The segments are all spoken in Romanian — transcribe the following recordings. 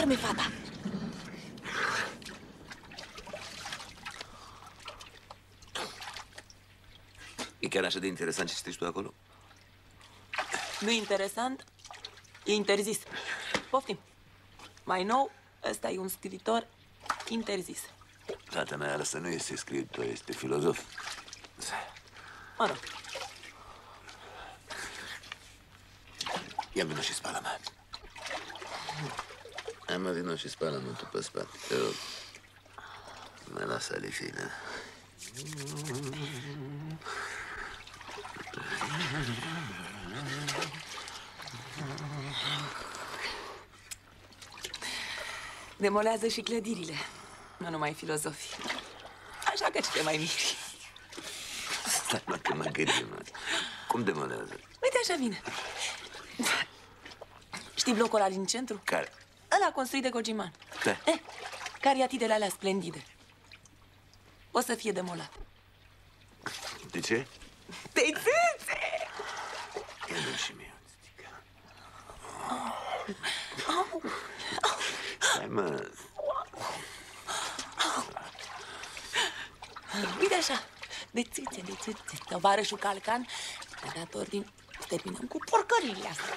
doarme fata. E chiar așa de interesant ce scrii tu acolo? Nu e interesant? E interzis. Poftim. Mai nou, ăsta e un scriitor interzis. Fata mea, asta nu este scriitor, este filozof. Mă rog. Ia vino și spală-mă. Hai mă, vino și spală-mă tu pe spate, te rog. Mă lasă Alifina. Demolează și clădirile, nu numai filozofii. Așa că ce te mai miri? Stai, mă, că mă gândim, mă. Cum demolează? Uite, așa vine. Știi blocul ăla din centru? Care? Ăla construit de Gogiman. Da. Cariatidele alea splendide. O să fie demolat. De ce? Te țâțe! Ia-mi și mie un stică. Stai, mă. Uite așa, de țâțe, de țâțe. Tovarășul Calcan a dat ordin. Terminăm cu porcările astea.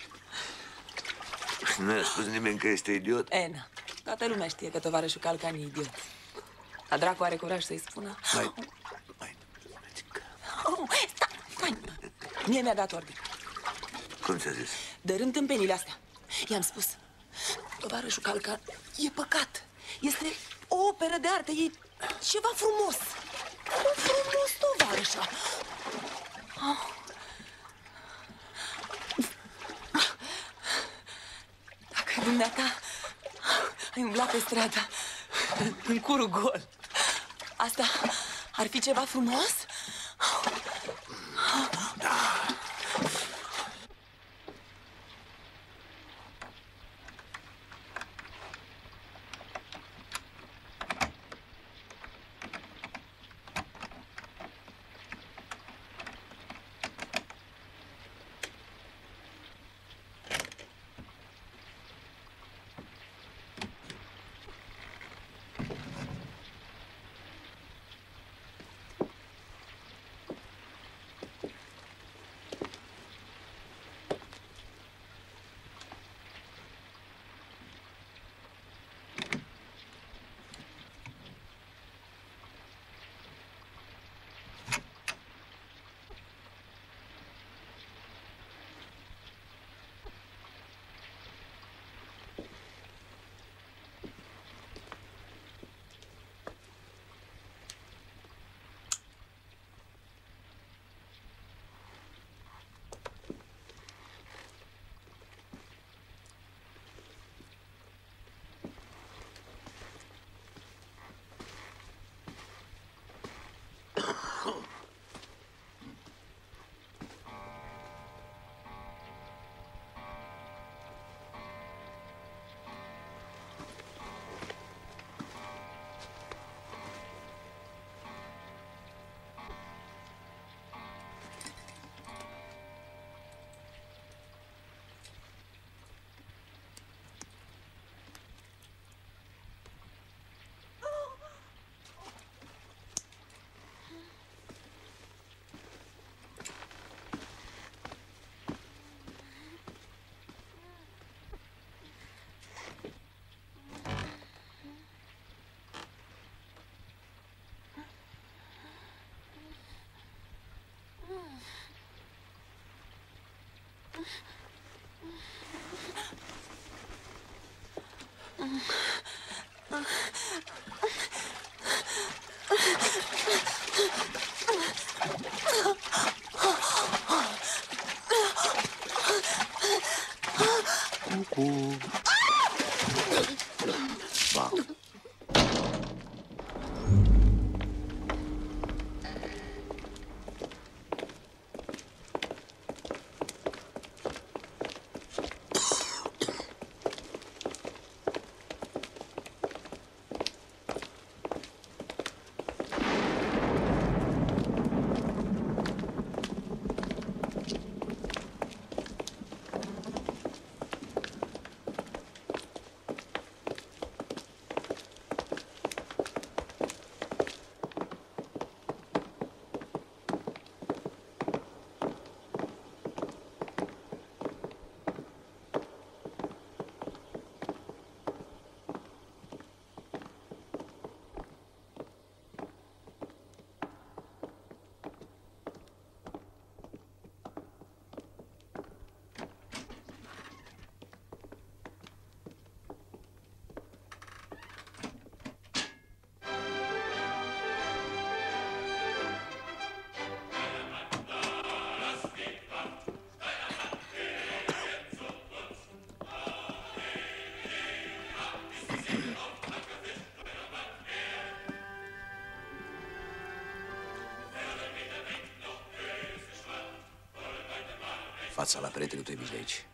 Nu i-a spus nimeni că este idiot? Na, toată lumea știe că tovarășul Calcan e idiot. Dar dracu are curaj să-i spună. Mai. Stai. Mie mi-a dat ordin. Cum ți-a zis? Dărâm tâmpenile astea. I-am spus, tovarășul Calcan e păcat. Este o operă de artă, e ceva frumos. Un frumos tovarășa. Dacă dumneata ai umblat pe stradă în curul gol, asta ar fi ceva frumos? Cucu. Wow. Fața la perete, nu te mici de aici.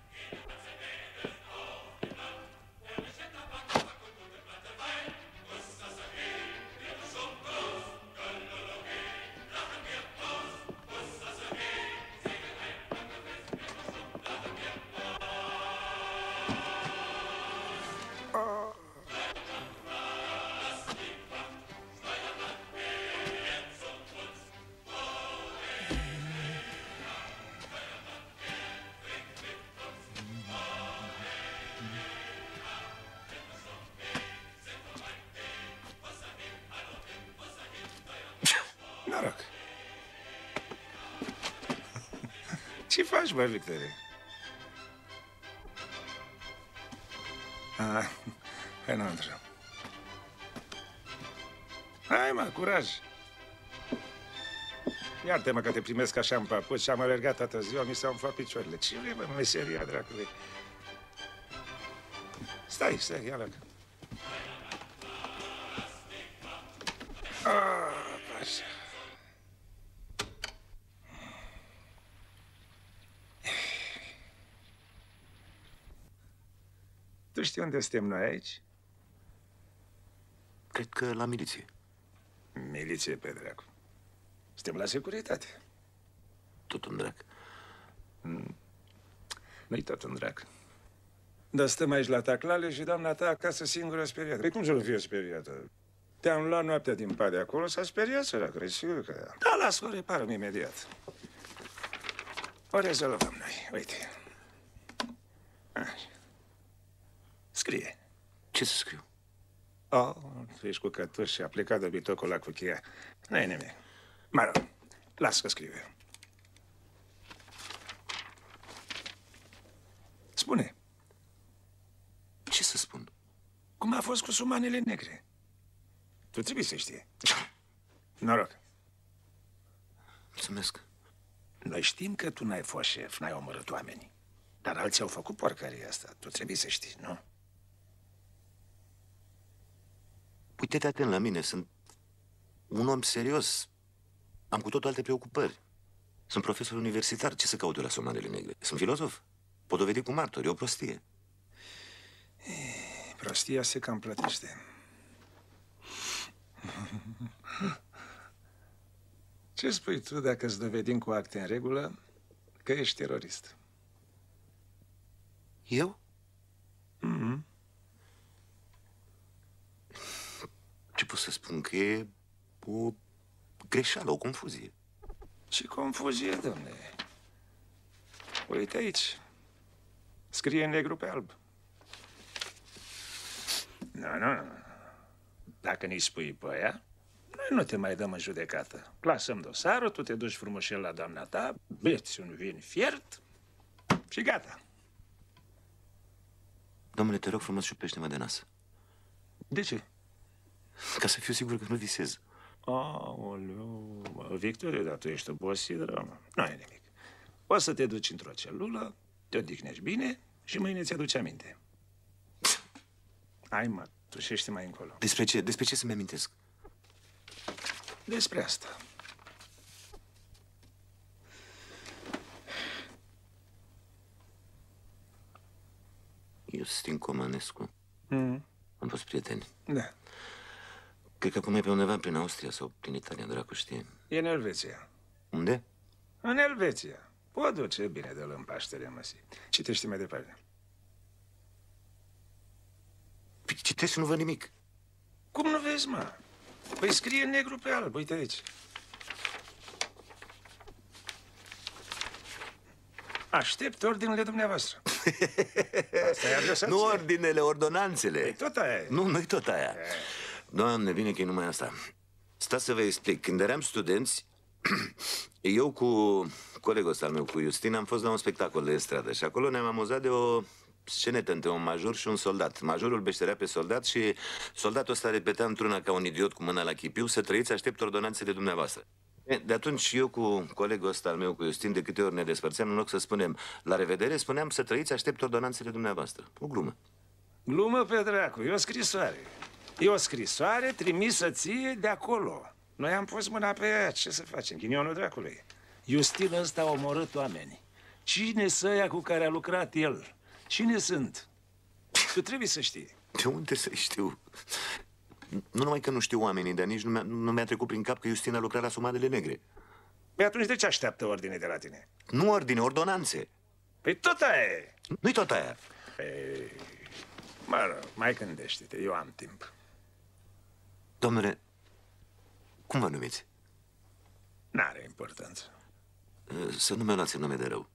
Noroc. Ce faci, bă, Victorie? Hai înăuntru. Hai, mă, curaj. Iartă-mă că te primesc așa în papuci și am alergat toată ziua, mi s-au umflat picioarele. Ce vrei, bă, meseria dracului? Stai, ia loc. Așa. Tu știi unde suntem noi aici? Cred că la miliție. Miliție, pe dracu. Suntem la securitate. Tot un drac. Nu-i tot un drac. Dar stăm aici la taclale și doamna ta acasă singură speriată. Păi cum să nu fie speriată? Te-am luat noaptea din pat de acolo, s-a speriat, săracă, sigur că da. Da, las-o, o reparăm imediat. O rezolvăm noi, uite. Așa. Scrie. Ce să scriu? Oh, tu ești cu cătuș și a plecat de bitocul la cuchia. Nu-i nimic. Mă rog, las că scriu. Spune. Ce să spun? Cum a fost cu sumanele negre? Tu trebuie să știi. Noroc. Mulțumesc. Noi știm că tu n-ai fost șef, n-ai omorât oamenii. Dar alții au făcut porcăria asta. Tu trebuie să știi, nu? Uite-te atent la mine, sunt un om serios. Am cu totul alte preocupări. Sunt profesor universitar, ce să caut eu la somanele negre? Sunt filozof. Pot dovedi cu martori, e o prostie. Prostia se cam plătește. Ce spui tu dacă îți dovedim cu acte în regulă că ești terorist? Eu? Ce pot să spun? Că e o greșeală, o confuzie. Ce confuzie, domne. Uite aici. Scrie negru pe alb. Nu. Dacă nu-i spui pe aia, noi nu te mai dăm în judecată. Clasăm dosarul, tu te duci frumușel la doamna ta, beți un vin fiert și gata. Domnule, te rog frumos, șupește-mă de nas. De ce? Ca să fiu sigur că nu visez. Aoleu, Victorie, dar tu ești obosit, rău. Nu e nimic. O să te duci într-o celulă, te odihnești bine și mâine ți-aduci aminte. Hai, mă, tușește mai încolo. Despre ce? Despre ce să-mi amintesc? Despre asta. Iustin Comănescu. Am fost prieteni. Da. Cred că acum e pe undeva prin Austria sau prin Italia, dracu știe. E în Elveția. Unde? În Elveția. O duce bine de-l în Paștele, măsi. Citește mai departe. Păi citesc și nu văd nimic. Cum nu vezi, mă? Păi scrie negru pe alb, uite aici. Aștept ordinele dumneavoastră. Asta e adresație. Nu ordinele, ordonanțele. Păi tot aia e. Nu, nu-i tot aia. Doamne, bine că e numai asta. Stați să vă explic. Când eram studenți, eu cu colegul ăsta al meu, cu Iustin, am fost la un spectacol de stradă și acolo ne-am amuzat de o scenetă între un major și un soldat. Majorul beșterea pe soldat și soldatul ăsta repeta într-una ca un idiot cu mâna la chipiu: să trăiți, aștept ordonanțele dumneavoastră. De atunci eu cu colegul ăsta al meu, cu Iustin, de câte ori ne despărțeam, în loc să spunem la revedere, spuneam: să trăiți, aștept ordonanțele dumneavoastră. O glumă. Glumă pe dracu, e o scrisoare. E o scrisoare trimisă ție de acolo. Noi am pus mâna pe ea, ce să facem? Ghinionul dracului. Iustin ăsta a omorât oameni. Cine să ăia cu care a lucrat el? Cine sunt? Tu trebuie să știi. De unde să știu? Nu numai că nu știu oamenii, dar nici nu mi-a trecut prin cap că Justina lucra la Sumadele Negre. Păi atunci de ce așteaptă ordine de la tine? Nu ordine, ordonanțe. Păi tot aia e. Nu-i tot aia. Păi, mă rog, mai gândește-te, eu am timp. Domnule, cum vă numiți? N-are importanță. Să nu mă luați în nume de rău.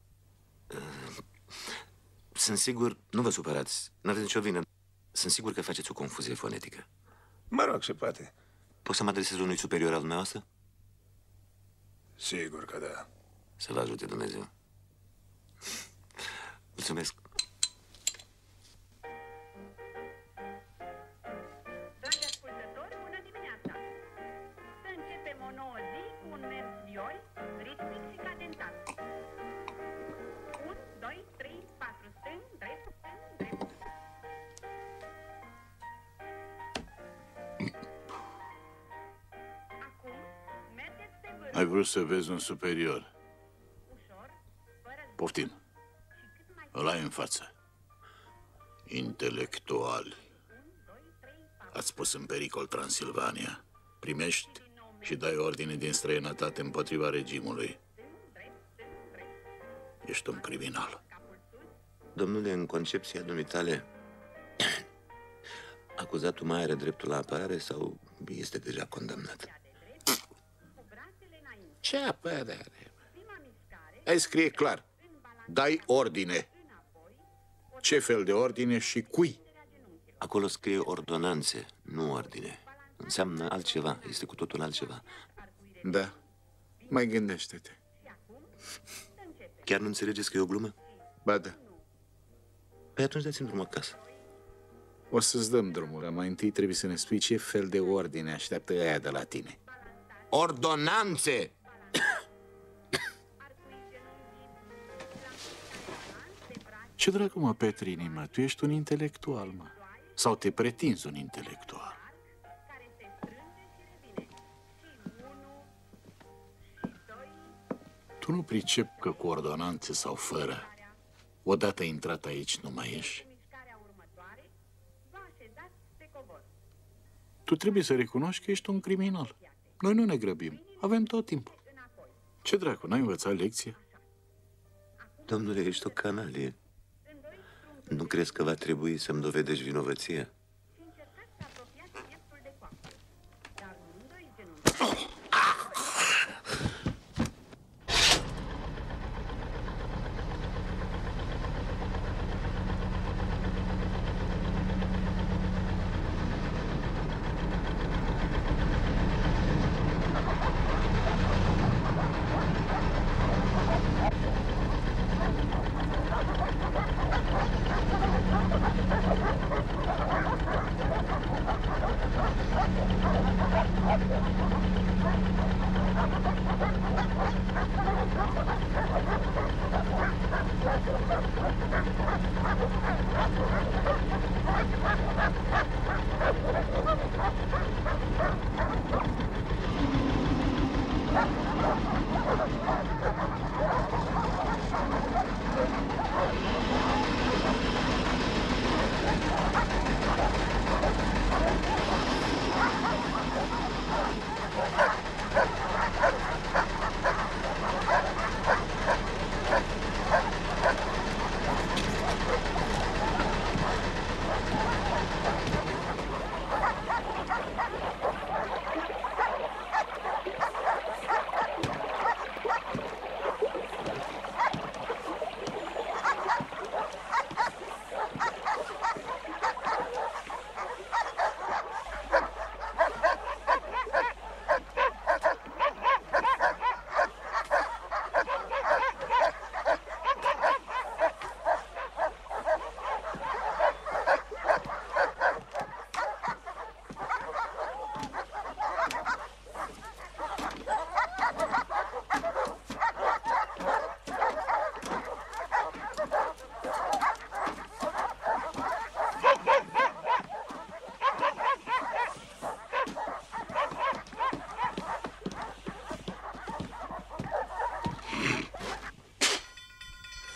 Sunt sigur, nu vă supărați, n-aveți nicio vină. Sunt sigur că faceți o confuzie fonetică. Mă rog, se poate. Pot să mă adresez unui superior al dumneavoastră? Sigur că da. Să vă ajute Dumnezeu. Mulțumesc. Dragi ascultători, bună dimineața! Să începem o nouă zi cu un mers vioi, ritmic și cadentat. 1, 2, 3, 4, stâng, drept, stâng, drept. Acum, mergeți pe vârf, Ai vrut să vezi un superior. ușor, fără Poftim. și cât mai Ăla e în față. Intelectuali. 1, 2, 3, 4. Ați pus în pericol Transilvania. Primești și dai ordine din străinătate împotriva regimului. Ești un criminal. Domnule, în concepția dumitale, acuzatul mai are dreptul la apărare sau este deja condamnat? Cu brațele înainte. Ce apărare? Prima mișcare, Ai scrie clar. Dai ordine. înapoi, Ce fel de ordine și cui? Acolo scrie ordonanțe, nu ordine. Înseamnă altceva, este cu totul altceva. Da. Mai gândește-te. Chiar nu înțelegeți că e o glumă? Ba da. Păi atunci dați-mi drumul acasă. O să-ți dăm drumul, dar mai întâi trebuie să ne spui ce fel de ordine așteaptă aia de la tine. Ordonanțe! Ce dracu, mă, Petrini, mă? Tu ești un intelectual, mă. Sau te pretinzi un intelectual? care se strânge și revine. Și 1, și 2, Tu nu pricep că cu ordonanțe sau fără, odată intrat aici, nu mai ieși? mișcarea următoare, vă așezați pe covor. Tu trebuie să recunoști că ești un criminal. Noi nu ne grăbim. Avem tot timpul. Ce dracu, n-ai învățat lecția? Domnule, ești o canalie. Nu crezi că va trebui să-mi dovedești vinovăția? Și încercați să apropiați pieptul de coapă. Dar nu îndoi genunchi.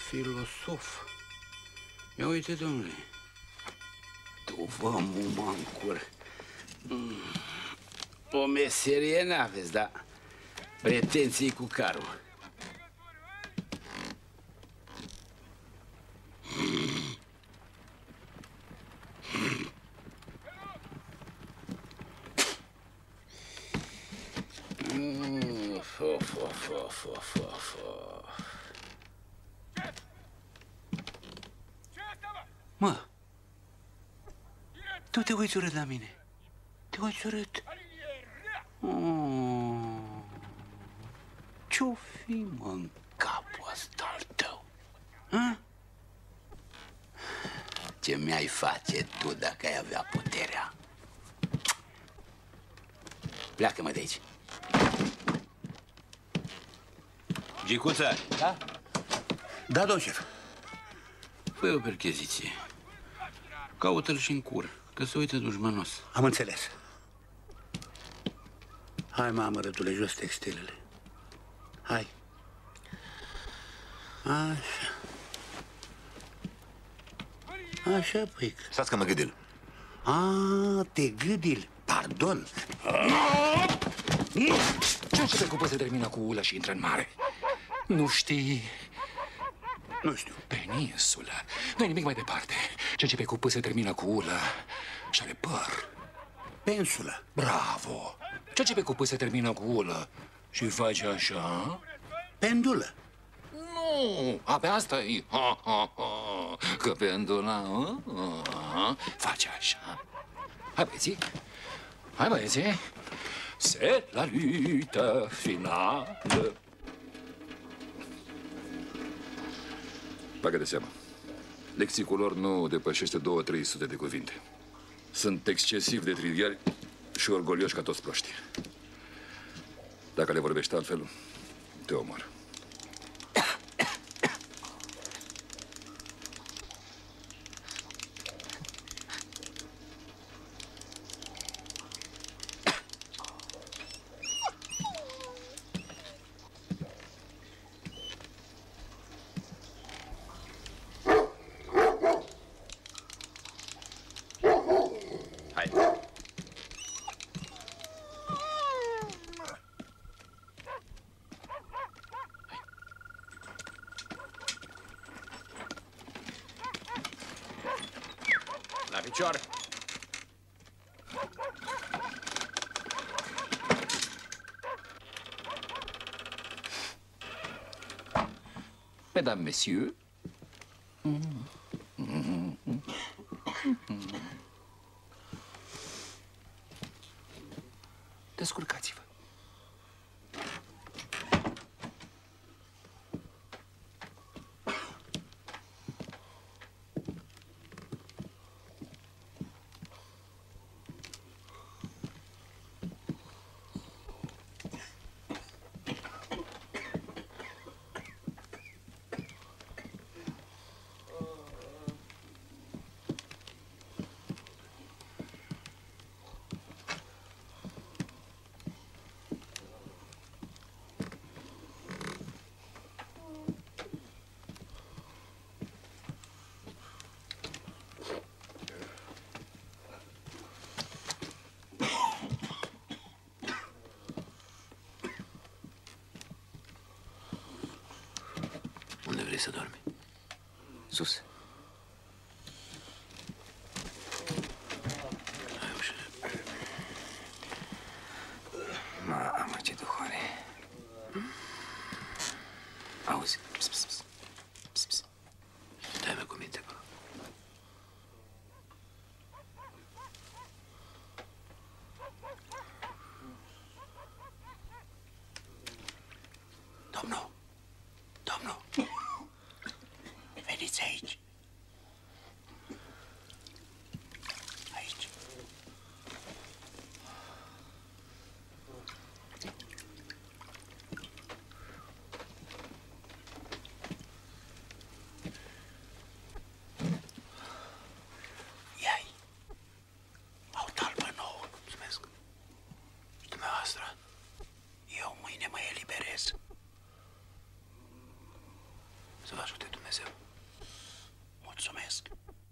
filosof. Ia uite, domnule, tu vă muma în cur. O meserie n-aveți, dar pretenții cu carul. Mă, tu te uiți urât la mine. Te uiți urât. Ce-o fi, mă, în capul ăsta al tău? Ha? Ce mi-ai face tu dacă ai avea puterea? Pleacă-mă de aici. Gicuță! Da? Da, domn șef. Fă o percheziție. Caută-l și în cur, că se uită dușmanos. Am înțeles. Hai, mamă, rădule, jos textilele. Hai. Așa. Așa, păică. Stați că mă gâdil. Te gâdil. Pardon. Ce începe cu se termină cu ulă și intră în mare? Nu știi? Nu știu. Peninsulă. Nu-i nimic mai departe. Ce începe cu se termină cu ulă și are păr. Pensulă. Bravo. Ce începe cu se termină cu ulă și face așa? Pendulă. Nu, abia asta e. Că pendula face așa. Hai, băieții. Hai, băieții. C'est la lutte finală. Bagă de seamă. Lexicul lor nu depășește 200-300 de cuvinte. Sunt excesiv de triviali și orgolioși ca toți proștii. Dacă le vorbești altfel, te omor. La picior! Mesdames, messieurs. Descurcați-vă. Unde vrei să dormi? Sus. Hai ușă. Mamă, ce duhoare. Auzi? Pss, pss, pss. Pss, pss. Dai-mă cu minte, bă. Domnul. Domnul. Veniți aici. Aici. Ia-i. Au talpă nouă. Mulțumesc. Și dumneavoastră? Eu mâine mă eliberez. Să vă ajute Dumnezeu. Mulțumesc.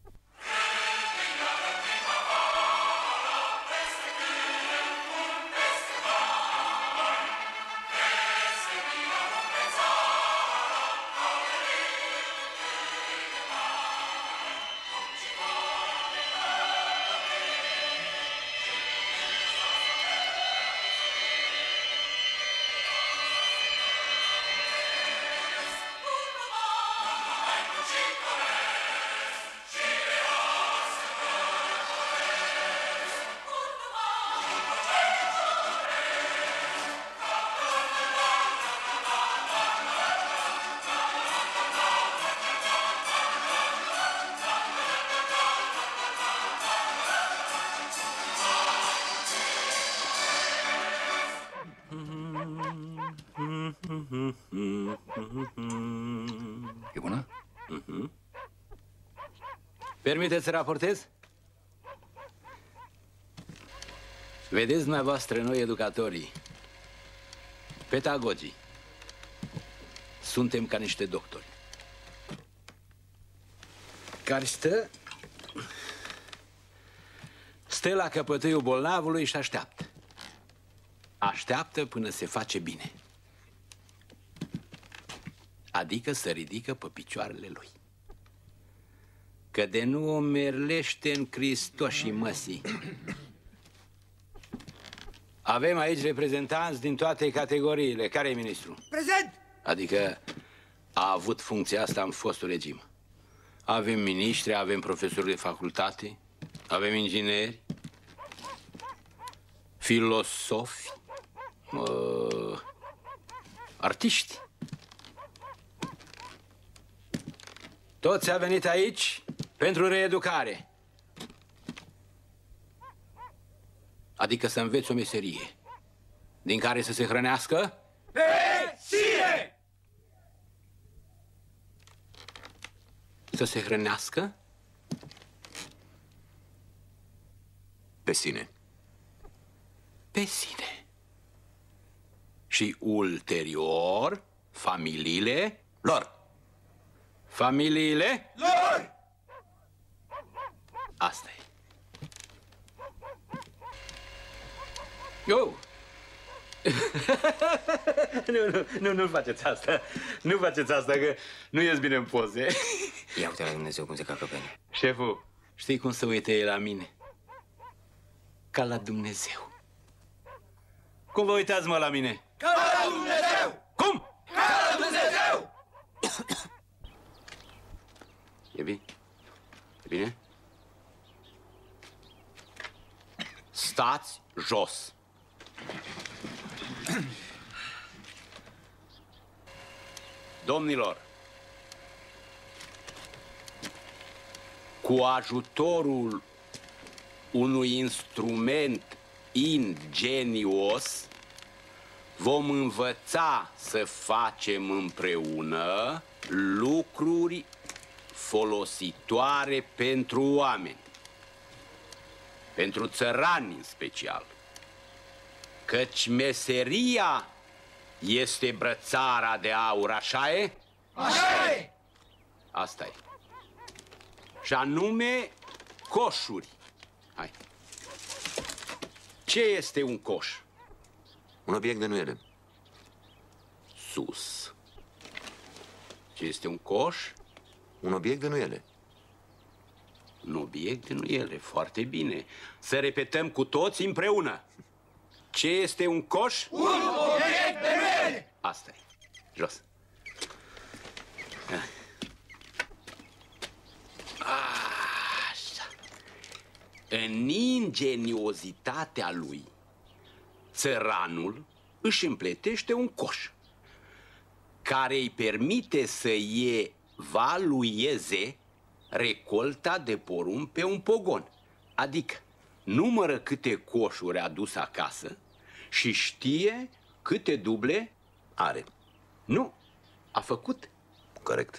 E bună? Permiteți să raportez? Vedeți dumneavoastră, noi educatorii, pedagogii, suntem ca niște doctori care stă la căpătâiul bolnavului și așteaptă. Așteaptă până se face bine. Adică să ridică pe picioarele lui. Că de nu o merlește în Hristoșii măsii. Avem aici reprezentanți din toate categoriile. Care e ministru? Prezent! Adică a avut funcția asta în fostul regim. Avem miniștri, avem profesori de facultate, avem ingineri, filosofi, artiști. Toți au venit aici pentru reeducare. Adică să înveți o meserie din care să se hrănească pe sine! Să se hrănească pe sine. Pe sine. Și ulterior, familiile lor. Familiile lor! Asta e. Oh! Nu faceți asta. Nu faceți asta, că nu ies bine în poze. Ia uite la Dumnezeu cum se cacă pe mine. Șeful, știi cum se uită el la mine? Ca la Dumnezeu. Cum vă uitați, mă, la mine? Ca la Dumnezeu! Cum? Ca la Dumnezeu! E bine? E bine? Stați jos. Domnilor, cu ajutorul unui instrument ingenios vom învăța să facem împreună lucruri folositoare pentru oameni, pentru țărani în special, căci meseria este brățara de aur, așa e? Așa e! Asta e. Și anume coșuri. Hai. Ce este un coș? Un obiect de nuiele. Sus. Ce este un coș? Un obiect de nuiele. Un obiect de nuiele. Foarte bine. Să repetăm cu toți împreună. Ce este un coș? Un obiect de nuiele! Asta e. Jos. Așa. În ingeniozitatea lui, țăranul își împletește un coș care îi permite să evalueze recolta de porumb pe un pogon. Adică numără câte coșuri a dus acasă și știe câte duble are. Nu, a făcut. Corect.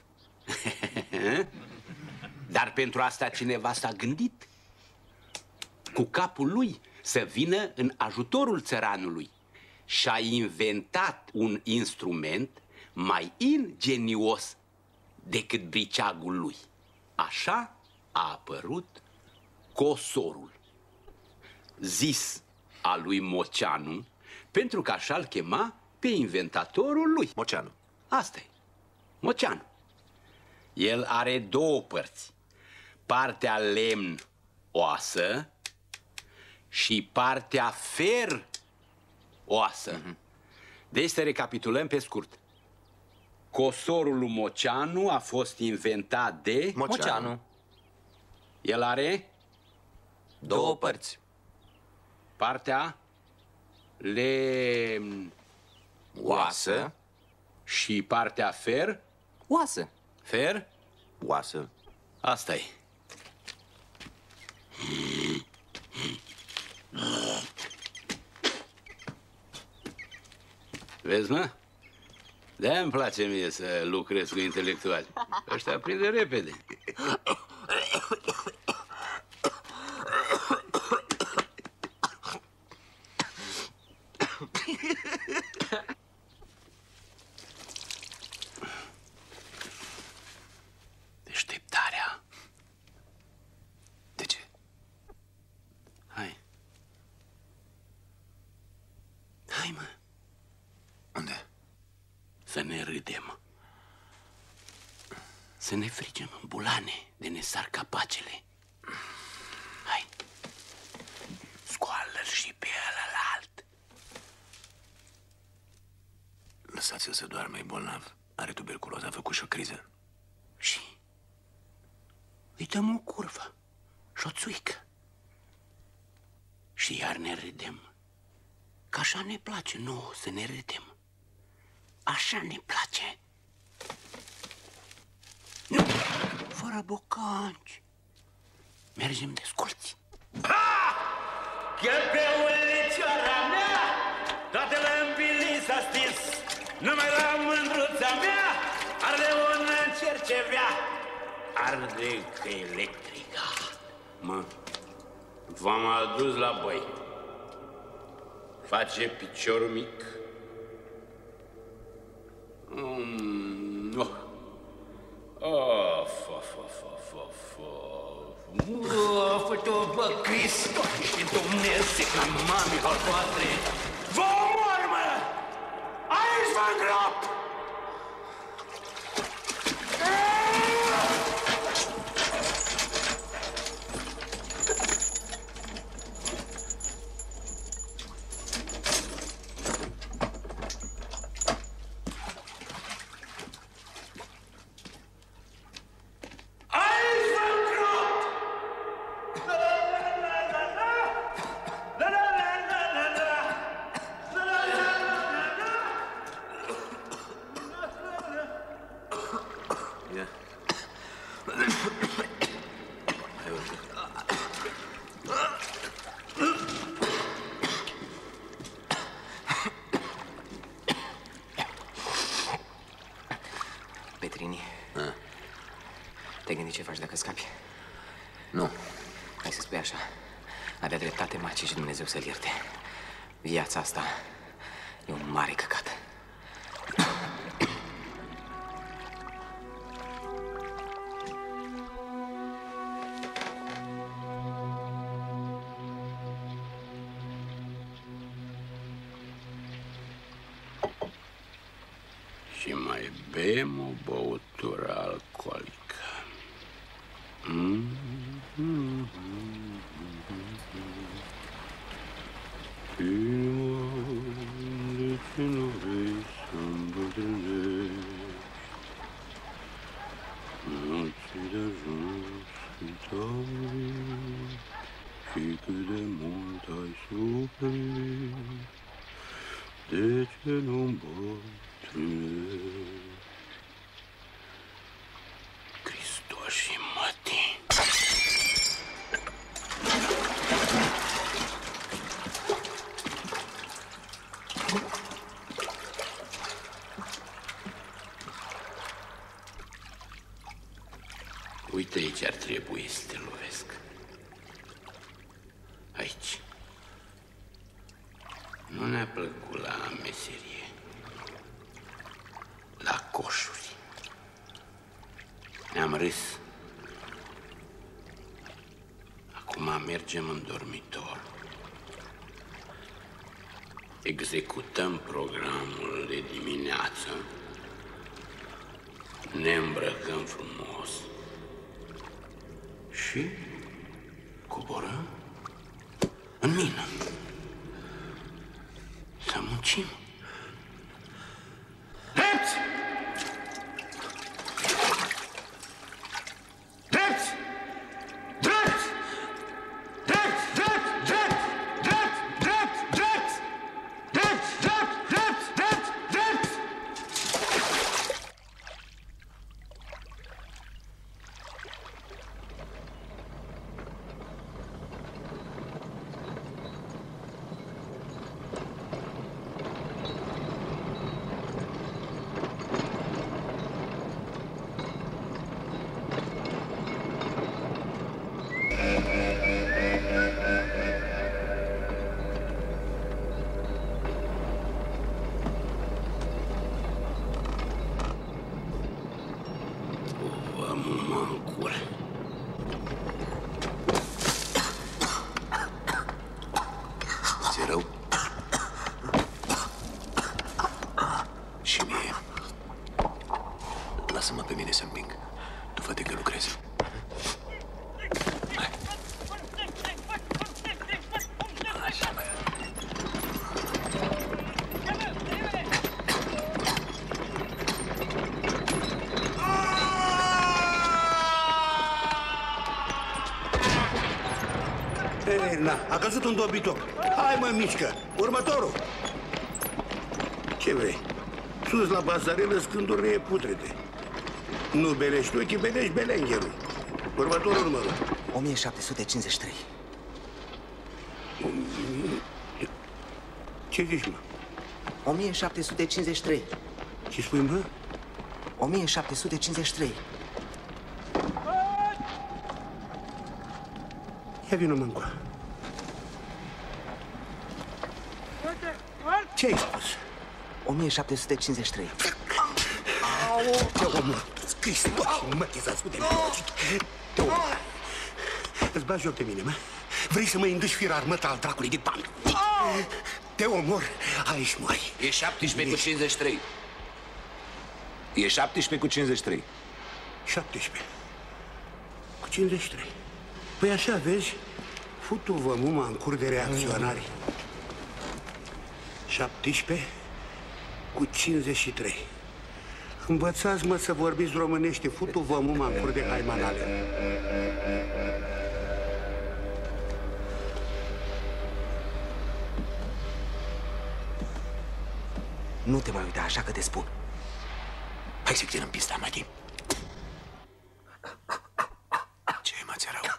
Dar pentru asta cineva s-a gândit cu capul lui să vină în ajutorul țăranului și a inventat un instrument mai ingenios decât briceagul lui. Așa a apărut Cosorul, zis al lui Moceanu, pentru că așa-l chema pe inventatorul lui. Moceanu. Asta e, Moceanu. El are două părți. Partea lemn oasă și partea fer oasă. Deci să recapitulăm pe scurt. Cosorul lui Moceanu a fost inventat de... Moceanu. El are... Două părți. Partea lemn oasă și partea fer oasă. Fer oasă. Asta e. Vezi, mă? De-aia îmi place mie să lucrez cu intelectuali. Ăștia aprinde repede. Deșteptarea. De ce? Hai. Hai, mă. Unde? Să ne râdem. Să ne frigem în bulane de ne sar capacele. Hai. Scoală-l și pe ălălalt. Lăsați-l să doarmă, e bolnav. Are tuberculoză, a făcut și o criză. Și îi dăm o curvă și o țuică. Și iar ne râdem. Că așa ne place nouă să ne râdem. Așa ne place. Nu, fără bocanci. Mergem desculți. Chiar pe ulicioara mea toate lămpile s-a stins. Numai la mândruța mea arde un cercevea. Arde că electrica. Mă, v-am adus la băi. Face piciorul mic. Of, of, of, of, of, of. Fă-te-o, bă, Hristos și Dumnezeu, ca mamilor voastre. Vă omor, mă! Aici vă îngrop! Petrini, te-ai gândit ce faci dacă scapi? Nu. Hai să spui așa. Avea dreptate Maci și Dumnezeu să-l ierte. Viața asta e un mare căcat. Și mai bem o băutură alcoolică. De ce nu vrei să îmbătrânești? Nu ți-i de ajuns uitat și cât de mult ai suferit. De ce nu îmbătrânești? Hristos și mătii. Uite, aici ar trebui să te lovesc. Aici. Nu ne-a plăcut la meserie. La coșuri. Am râs. Acum mergem în dormitor. Executăm programul de dimineață. Ne îmbrăcăm frumos. Și coborăm în mină. Să muncim. Drepți! Drepți! Drepți! Drepți! Drepți! Drepți! Drepți! Drepți! Drepți! Drepți! Drepți! Drepți! Drepți! Ți-e rău? Și mie. Lasă-mă pe mine să împing. Tu fă-te că lucrezi. Hai. Așa, mai. Na, a căzut un dobitoc. Hai, mă, mișcă. Următorul. Ce vrei? Sus la bazarelă scândurile putrede. Nu belești ochii, belești belengherul. Următorul numărul. 1753. Ce zici, mă? 1753. Ce spui, mă? 1753. Ia vină, mă, încoa. Ce ai spus? 1753. Te omor. Hristos, mă, te s-a de nenorocit. Te omor. Îți bagi joc de mine, mă? Vrei să mă induci firar armătă al dracului de bani? Te omor, aici mori. E 17 cu 53. E 17 cu 53. 17 cu 53. Păi așa, vezi, futu-vă muma în cur de reacționari. 17 cu 53. Învățați, mă, să vorbiți românește, futu-vă muma în cur de haimanale. Nu te mai uita așa că te spun. Hai să tirăm pista, Mati. Ce e, mă, ți-e rău?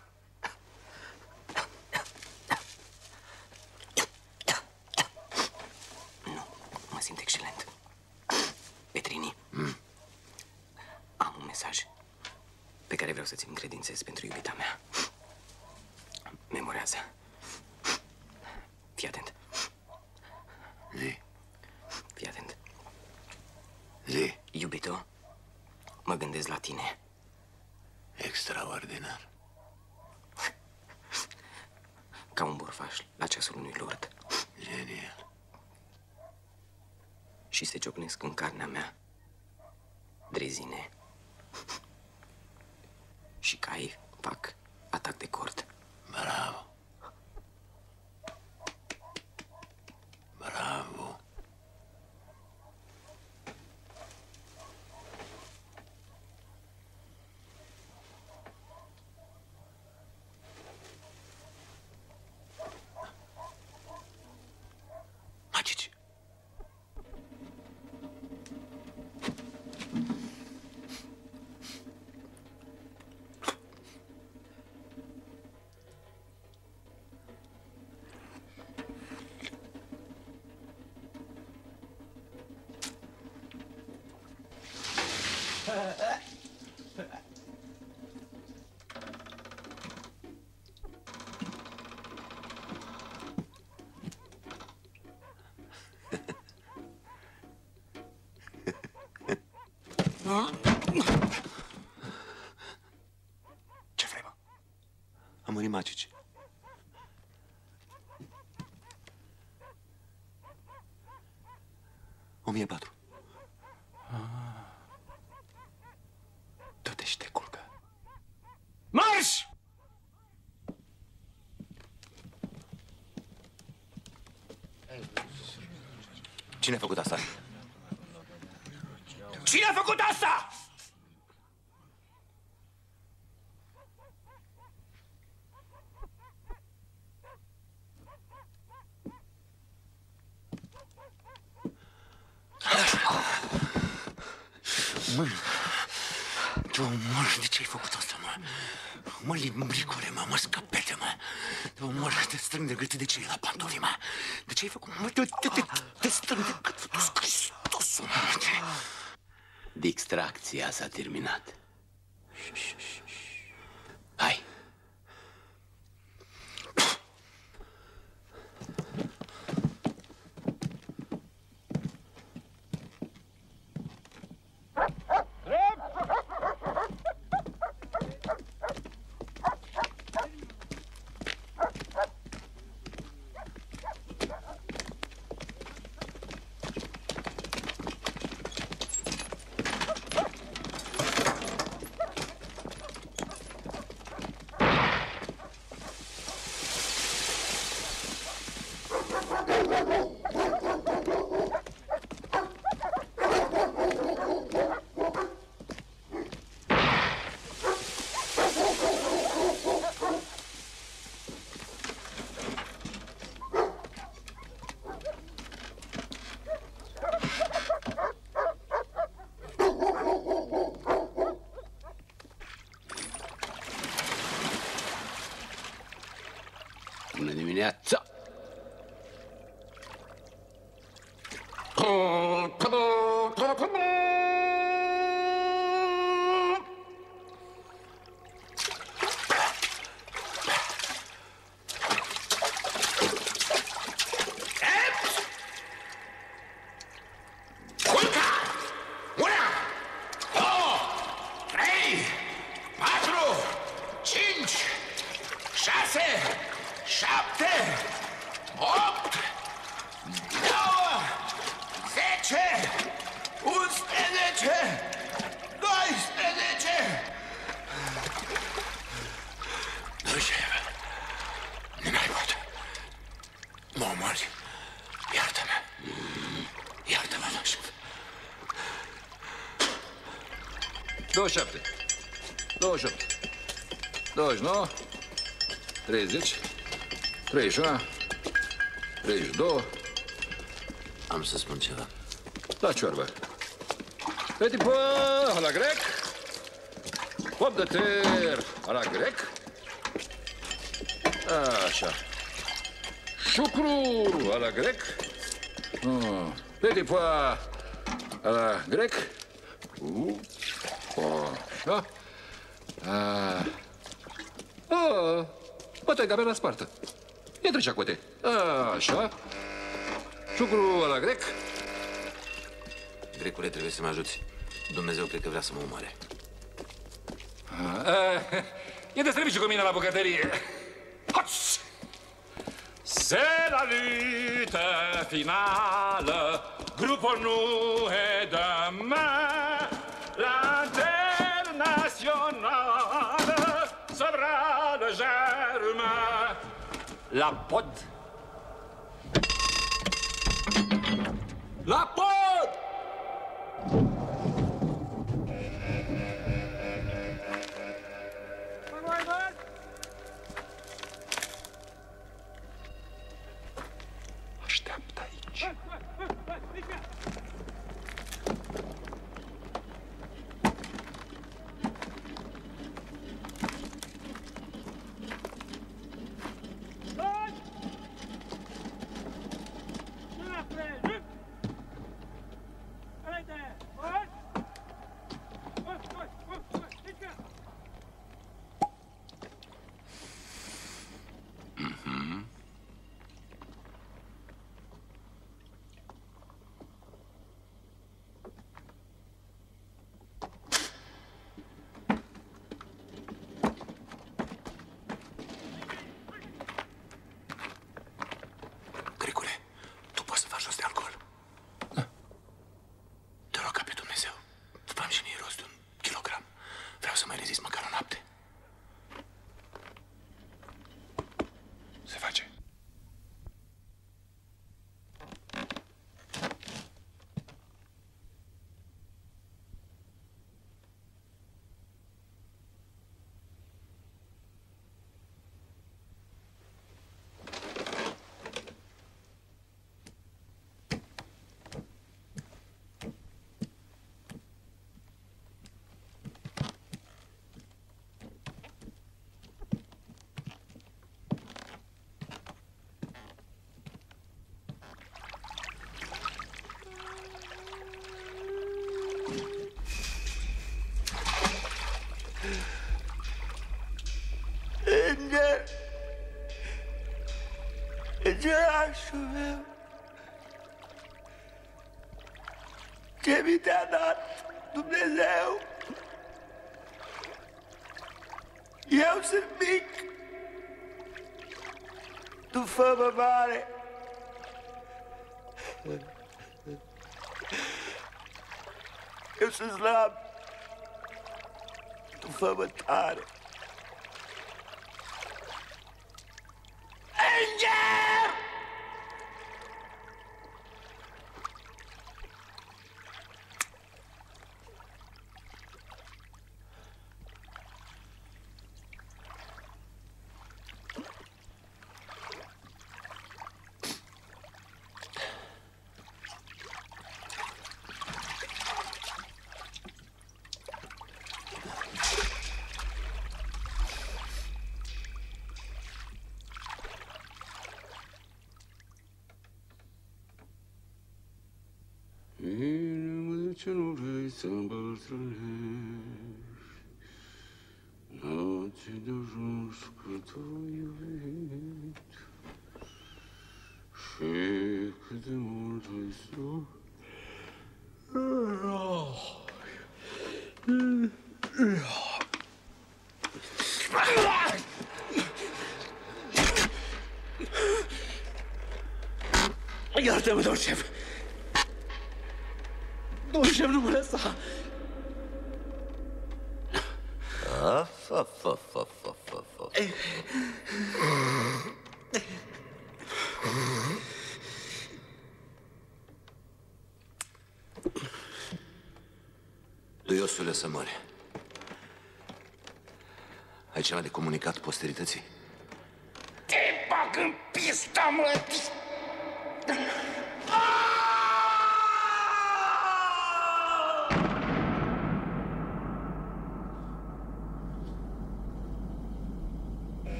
Nu, mă simt excelent. Petrini, am un mesaj pe care vreau să-ți încredințez pentru iubita mea. Memorează. Fii atent. Zi. Fii atent. Zi. Iubito, mă gândesc la tine. Extraordinar. Ca un borfaș la ceasul unui lord. Genial. Și se ciocnesc în carnea mea drezine. Și cai fac atac de cord. Bravo. Bravo. Magici. macici. $1004. Du-te și te culcă. Marș! Cine a făcut asta? Cine a făcut asta? Mă, tu, mă, de ce ai făcut asta, mă? Mă, limbricule, mă, scăpete, mă. Mă, te strâng de gât, de ce e la pantofii, mă? De ce ai făcut, mă, te strâng de gât, Hristos, mă. Distracția s-a terminat. Hai. Bună dimineața! Mă omori. Iartă-mă. Iartă-mă, șef. 27, 28, 29, 30, 31, 32. Am să spun ceva. La ciorbă. Petit pois à la grec. Pop de terre à la grec. Așa. Șucru à la grec. Petit pois à la grec. Așa. Poate că la spartă. E trece acote. Așa. Șucru à la grec. Grecule, trebuie să mă ajuți. Dumnezeu cred că vrea să mă omoare. E de serviciu cu mine la bucătărie. Hoți! C'est la lutte finale. Grupul nu e demain. L'internationale sera le germain. La pod. La pod! Așteaptă aici. vreau să mai rezist măcar o noapte. Se face. Îngerașul meu, ce mi te-a dat Dumnezeu? Eu sunt mic, tu fă-mă mare. Eu sunt slab, tu fă-mă tare. Înger! Ce nu vrei să îmbătrânești, n-ați de ajuns cât ai iubit și cât de mult ai Iartă-mă, domn șef! Domnul șef, nu mă lăsa! Duiosule să mori. Ai ceva de comunicat posterității? Te bag în pista, mă!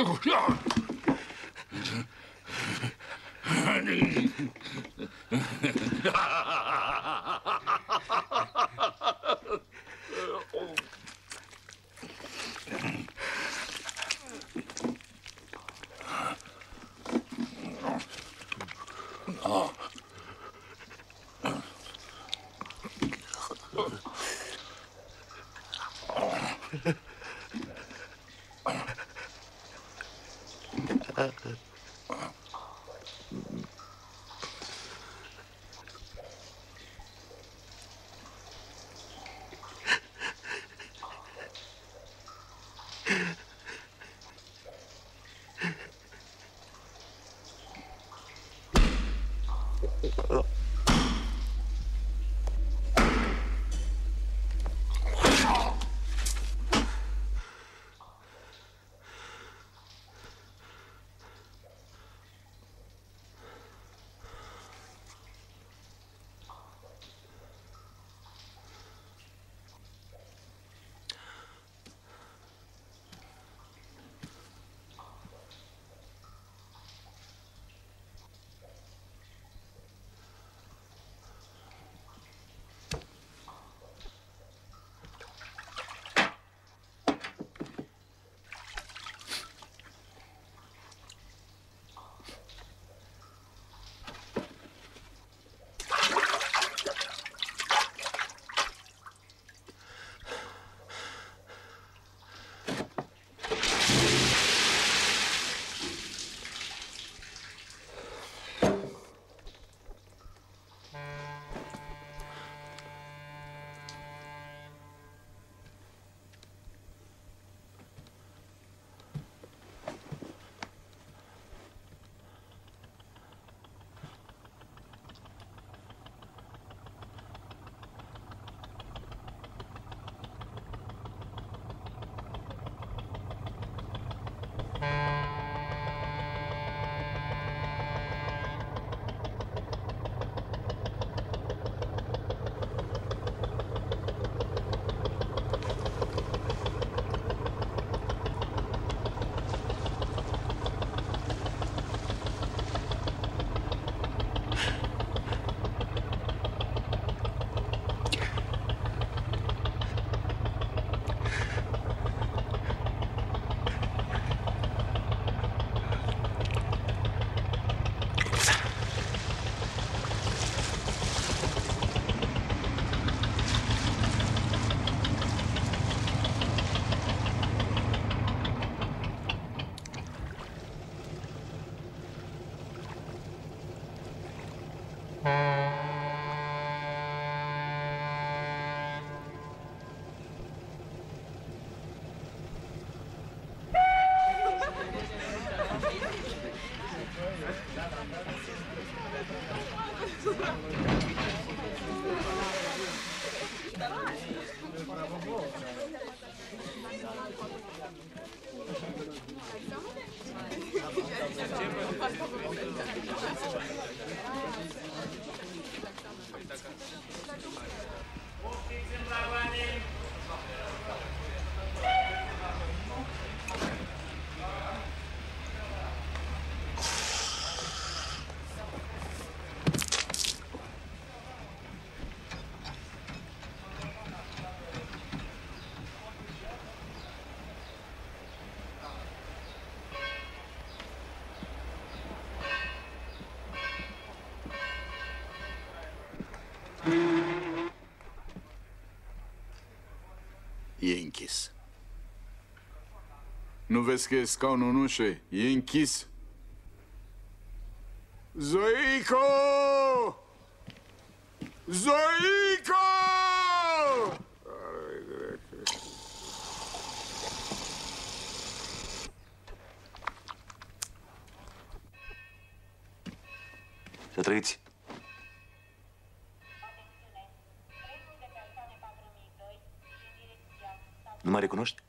E închis. Nu vezi că e scaunul în ușă? E închis. Zoico! Zoico! Să trăiți. Nu mă recunoști?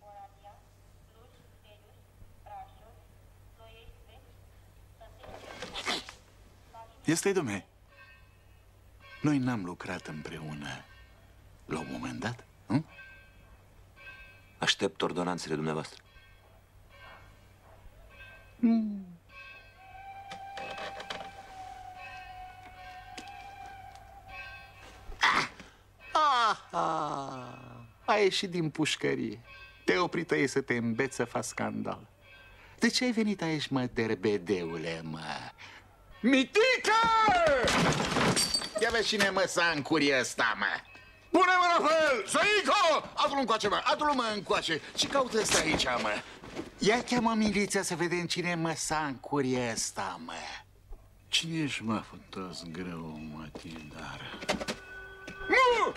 Este dom'le. Noi n-am lucrat împreună la un moment dat? Hm? Aștept ordonanțele dumneavoastră. ieșit din pușcărie. Te-ai oprit ei să te îmbeți să faci scandal. De ce ai venit aici, mă, derbedeule, mă? Mitică! Ia vezi cine mă sancurie ăsta, mă! Pune-mă la fel! Săico! Adu-l încoace, mă! Adu-l, mă, încoace! Ce caută ăsta aici, mă? Ia cheamă miliția să vedem cine mă sancurie ăsta, mă! Cine ești, mă, fătos greu, mă, tindar? Nu!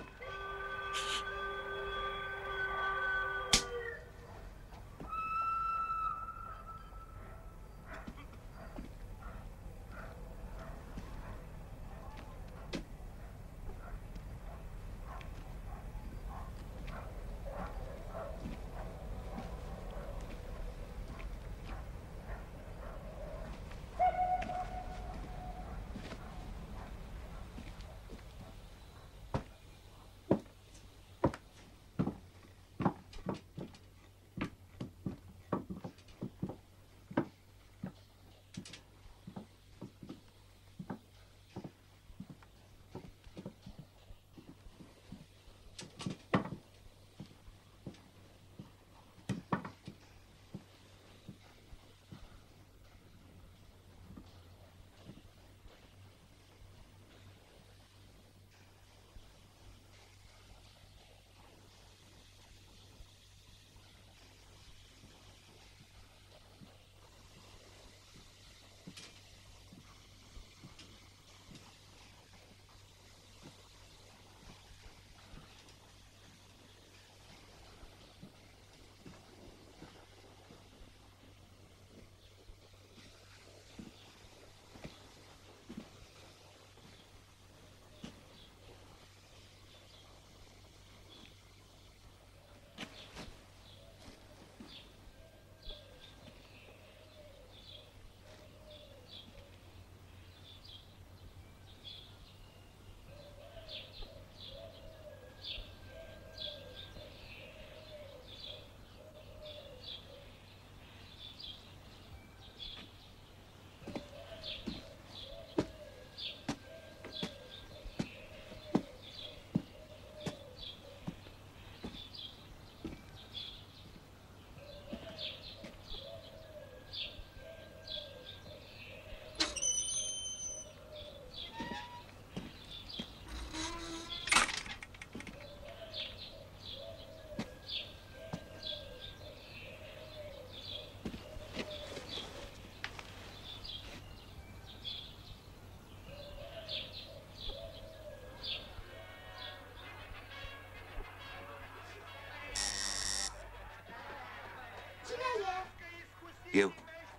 Eu.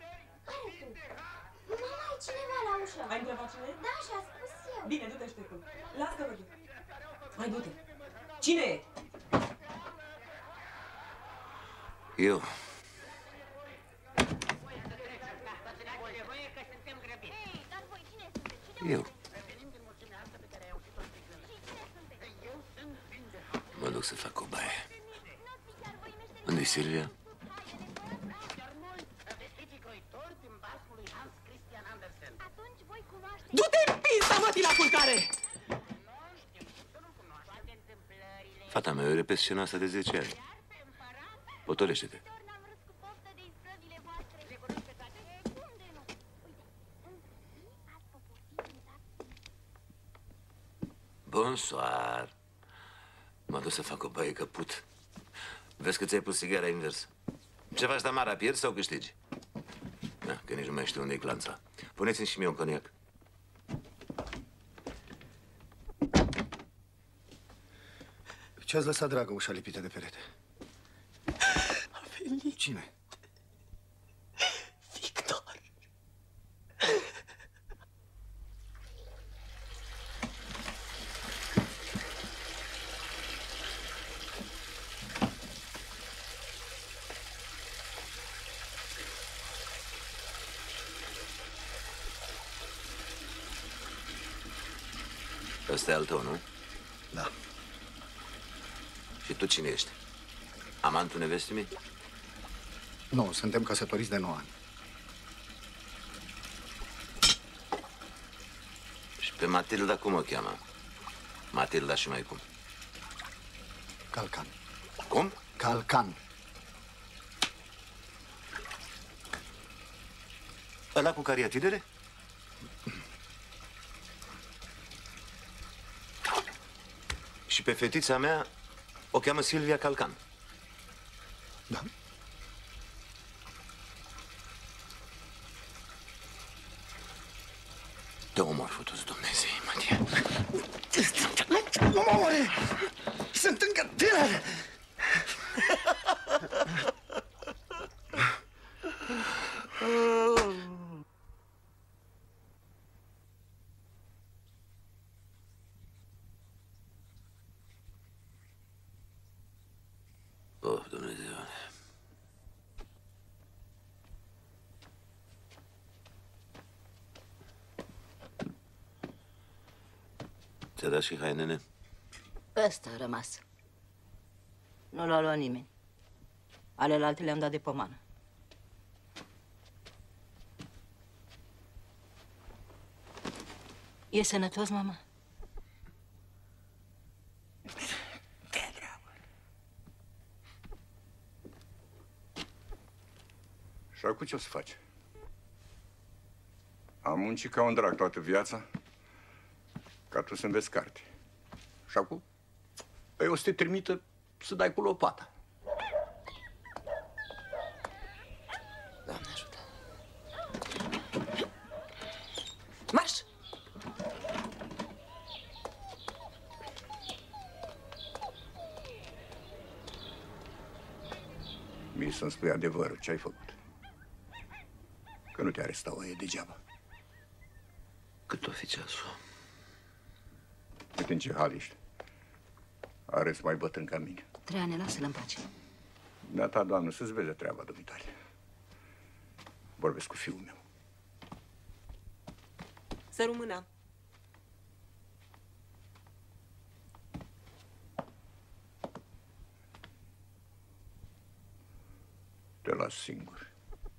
Mama, e cineva la ușă. Ai întrebat cine? Da, și-a spus eu. Bine, du-te șteptul. Las că vorbim. Mai du-te. Cine e? Eu. Eu. Mă duc să fac o baie. Unde-i Silvia? Du-te în pizda, mă, la culcare! Fata mea, eu repet scena asta de 10 ani. Potolește-te. Bonsoir. Mă duc să fac o baie căput. Vezi că ți-ai pus sigara invers. Ce faci, Tamara, pierzi sau câștigi? Da, că nici nu mai știu unde-i clanța. Puneți-mi și mie un coniac. Ce-ați lăsat, dragă, ușa lipită de perete? A venit. Cine? Victor. Ăsta e al tău, nu? Da. Și tu cine ești? Amantul nevestii mei? Nu, suntem căsătoriți de 9 ani. Și pe Matilda cum o cheamă? Matilda și mai cum? Calcan. Cum? Calcan. Ăla cu cariatidele? Și pe fetița mea o cheamă Silvia Calcan. Da. Te omor, futu-ți Dumnezei, Matia. Nu mă omore! Sunt încă tânăr! Oh, Dumnezeu. Ți-a dat și hainele? Ăsta a rămas. Nu l-a luat nimeni. Alelalte le-am dat de pomană. E sănătos, mama? Și acum ce o să faci? Am muncit ca un drac toată viața ca tu să înveți carte. Și acum? Păi o să te trimită să dai cu lopata. Doamne ajută. Marș! Mie să-mi spui adevărul, ce ai făcut. Că nu te arestau aia degeaba. Cât o fi ceasul? Uite în ce hal ești. Arest mai bătrân ca mine. Traiane, lasă-l în pace. Da, doamnă, să-ți vede treaba, dumitale. Vorbesc cu fiul meu. Să rămână. Te las singur.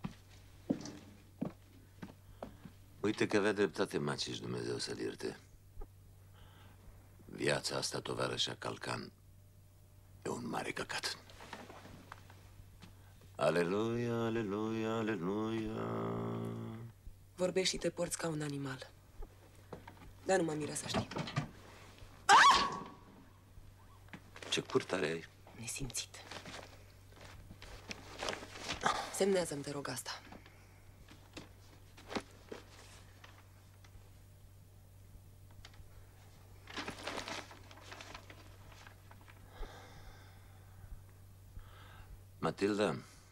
Uite că avea dreptate Maciș, Dumnezeu să-l ierte. Viața asta, tovarășa Calcan, e un mare căcat. Aleluia, aleluia, aleluia. Vorbești și te porți ca un animal. Dar nu mă miră să știi. Ce curtare ai. Nesimțit. Semnează-mi, te rog, asta. Matilda,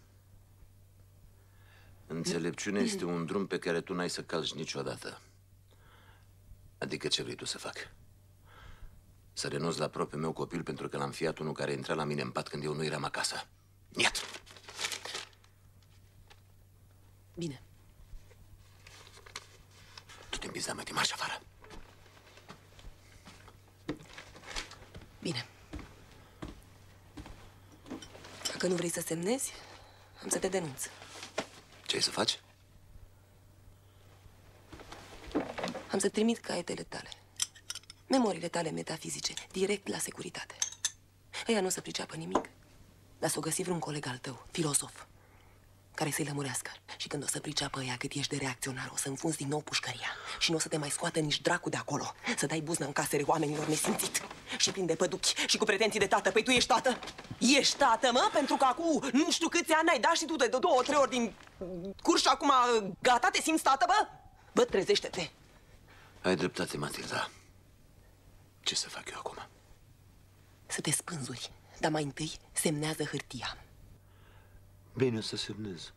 înțelepciunea este un drum pe care tu n-ai să calci niciodată. Adică ce vrei tu să fac? Să renunț la propriul meu copil pentru că l-am fiat unul care intra la mine în pat când eu nu eram acasă. Niet! Bine. Tu te îmbizda, mătii, marș afară. Bine. Dacă nu vrei să semnezi, am să te denunț. Ce ai să faci? Am să trimit caietele tale, memoriile tale metafizice, direct la securitate. Ăia nu o să priceapă nimic, dar s-o găsi vreun coleg al tău, filozof, care să-i lămurească. Și când o să priceapă ăia cât ești de reacționar, o să înfunzi din nou pușcăria și nu o să te mai scoată nici dracu de acolo. Să dai buznă în casele oamenilor nesimțit și plin de păduchi și cu pretenții de tată. Păi tu ești tată? Ești tată, mă? Pentru că acum nu știu câți ani ai dat și tu de 2-3 ori din curs și acum gata, te simți tată, bă? Bă, trezește-te! Ai dreptate, Matilda. Ce să fac eu acum? Să te spânzuri, dar mai întâi semnează hârtia. Bine, o să semnez.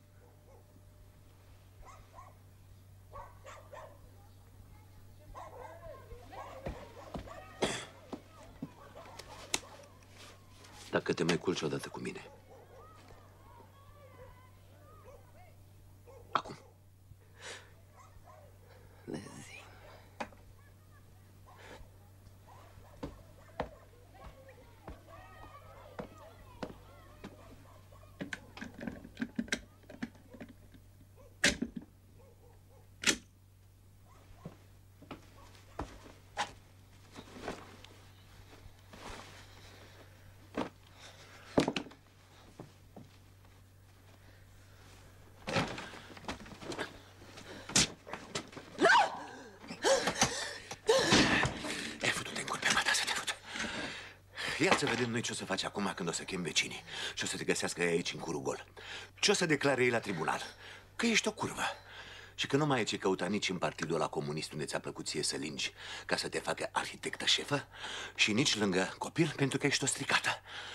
Dacă te mai culci odată cu mine. Acum. Ia să vedem noi ce o să faci acum când o să chem vecinii și o să te găsească ei aici în curul gol. Ce o să declare ei la tribunal? Că ești o curvă și că nu mai ai ce căuta nici în partidul ăla comunist unde ți-a plăcut ție să lingi ca să te facă arhitectă șefă și nici lângă copil pentru că ești o stricată.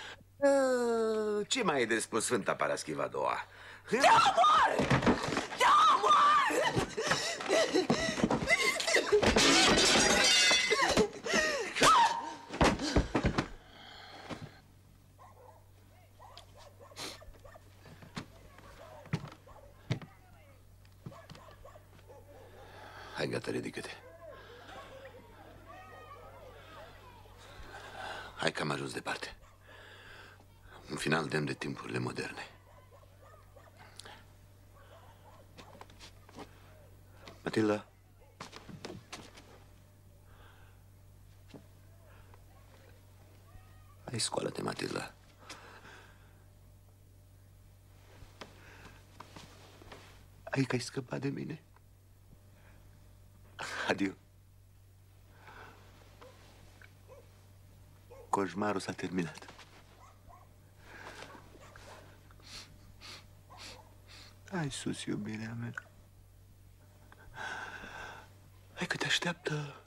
Ce mai e de spus, Sfânta Paraschiva a doua? Te omor! Te omor! Hai, gata, ridică-te. Hai că am ajuns departe. Un final demn de timpurile moderne. Matilda? Hai, scoală-te, Matilda. Hai că ai scăpat de mine. Adio. Coșmarul s-a terminat. Hai sus, iubirea mea. Hai că te așteaptă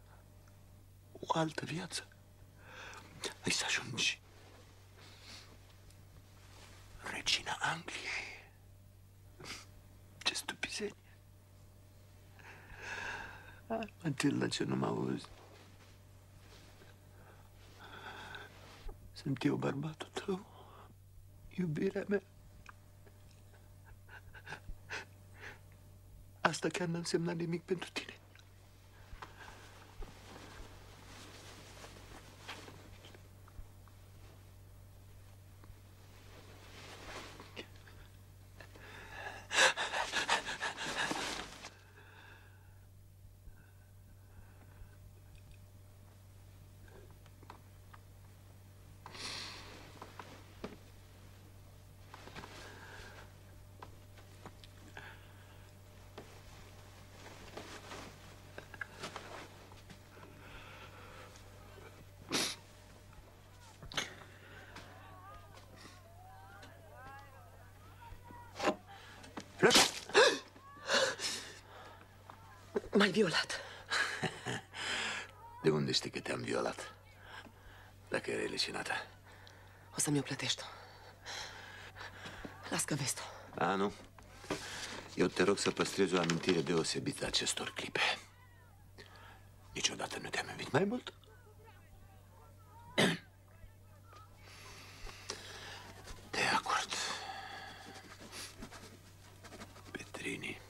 o altă viață. Hai să ajungi regina Angliei. Ce stupizenie. Matilda, ce nu mă auzi? Sunt eu bărbatul tău, iubirea mea. Asta chiar n-a însemnat nimic pentru tine. M-ai violat. De unde știi că te-am violat? Dacă erai leșinată. O să mi-o plătești. Las că vezi tu. A, nu. Eu te rog să păstrezi o amintire deosebită acestor clipe. Niciodată nu te-am iubit mai mult. De acord. Petrini.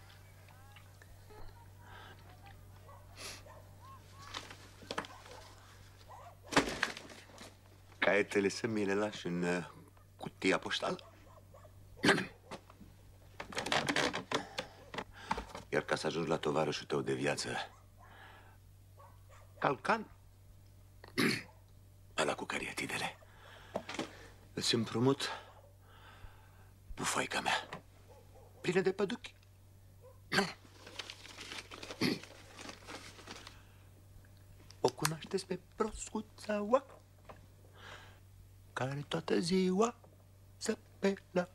Caietele să mi le lași în cutia poștală? Iar ca să ajungi la tovarășul tău de viață, Calcan, ăla cu cariatidele, îți împrumut bufoica mea, plină de păduchi. O cunoașteți pe proscuța oa, care toată ziua se pelă.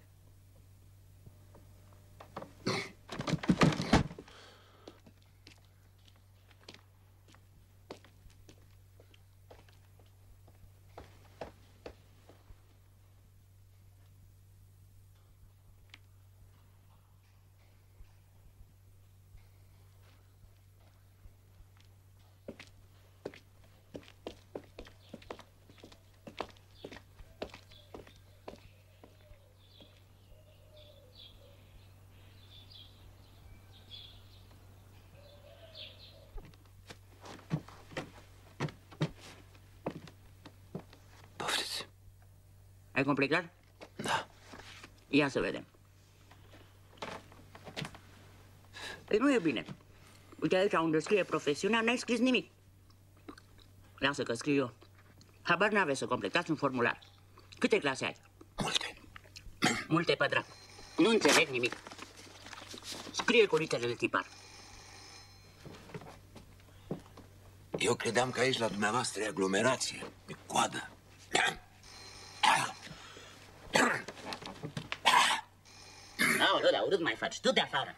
Ai completat? Da. Ia să vedem. Păi nu e bine. Uite aici unde scrie profesiunea, n-ai scris nimic. Lasă că scriu eu. Habar n-aveți să completați un formular. Câte clase ai? Multe. Multe, pădrat. Nu înțeleg nimic. Scrie cu literele de tipar. Eu credeam că aici la dumneavoastră e aglomerație. E coadă. Aoleu, urât mai faci, tu de afară.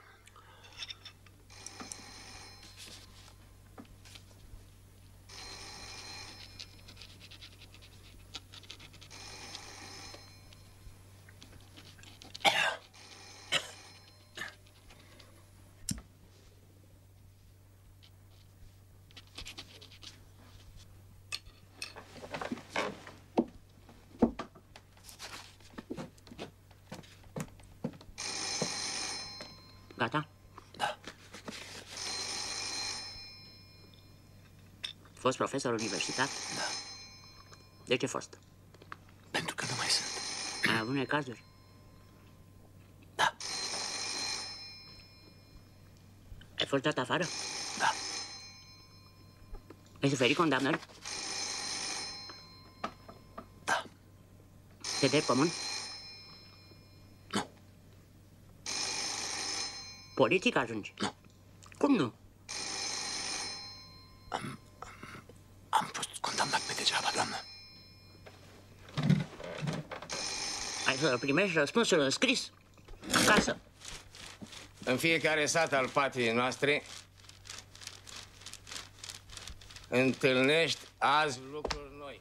Gata? Da. Fost profesor universitar? Da. De ce fost? Pentru că nu mai sunt. Ai avut necazuri? Da. Ai fost dat afară? Da. Ai suferit condamnări? Da. Te dai pământ? Nu. Politic ajungi? Nu. Cum nu? Am fost condamnat pe degeaba, doamnă. Ai să primești răspunsul în scris. Acasă. În fiecare sat al patriei noastre întâlnești azi lucruri noi.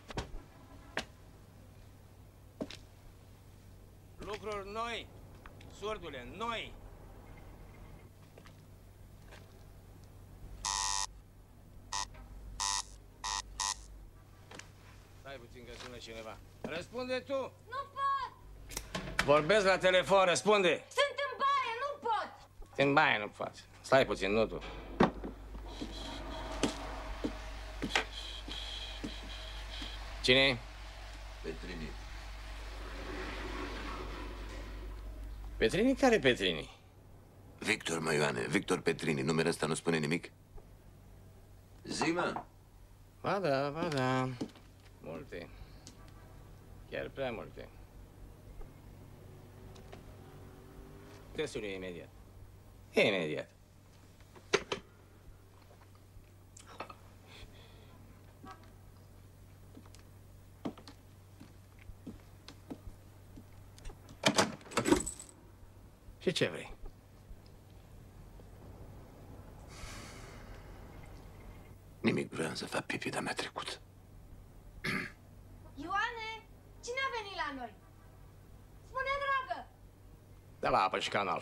Lucruri noi, surdule, noi. Stai puțin că sună cineva. Răspunde tu! Nu pot! Vorbesc la telefon, răspunde! Sunt în baie, nu pot! În baie nu poți. Stai puțin, nu tu. Cine? Petrini. Petrini? Care Petrini? Victor, mă, Ioane, Victor Petrini. Numele ăsta nu spune nimic? Zi, mă. Ba da, ba da. Multe. Chiar prea multe. Te sun eu imediat. Imediat. Și ce vrei? Nimic, vreau să fac pipi, dar mi-a trecut. Ioane, cine a venit la noi? Spune, dragă! De la apă și canal.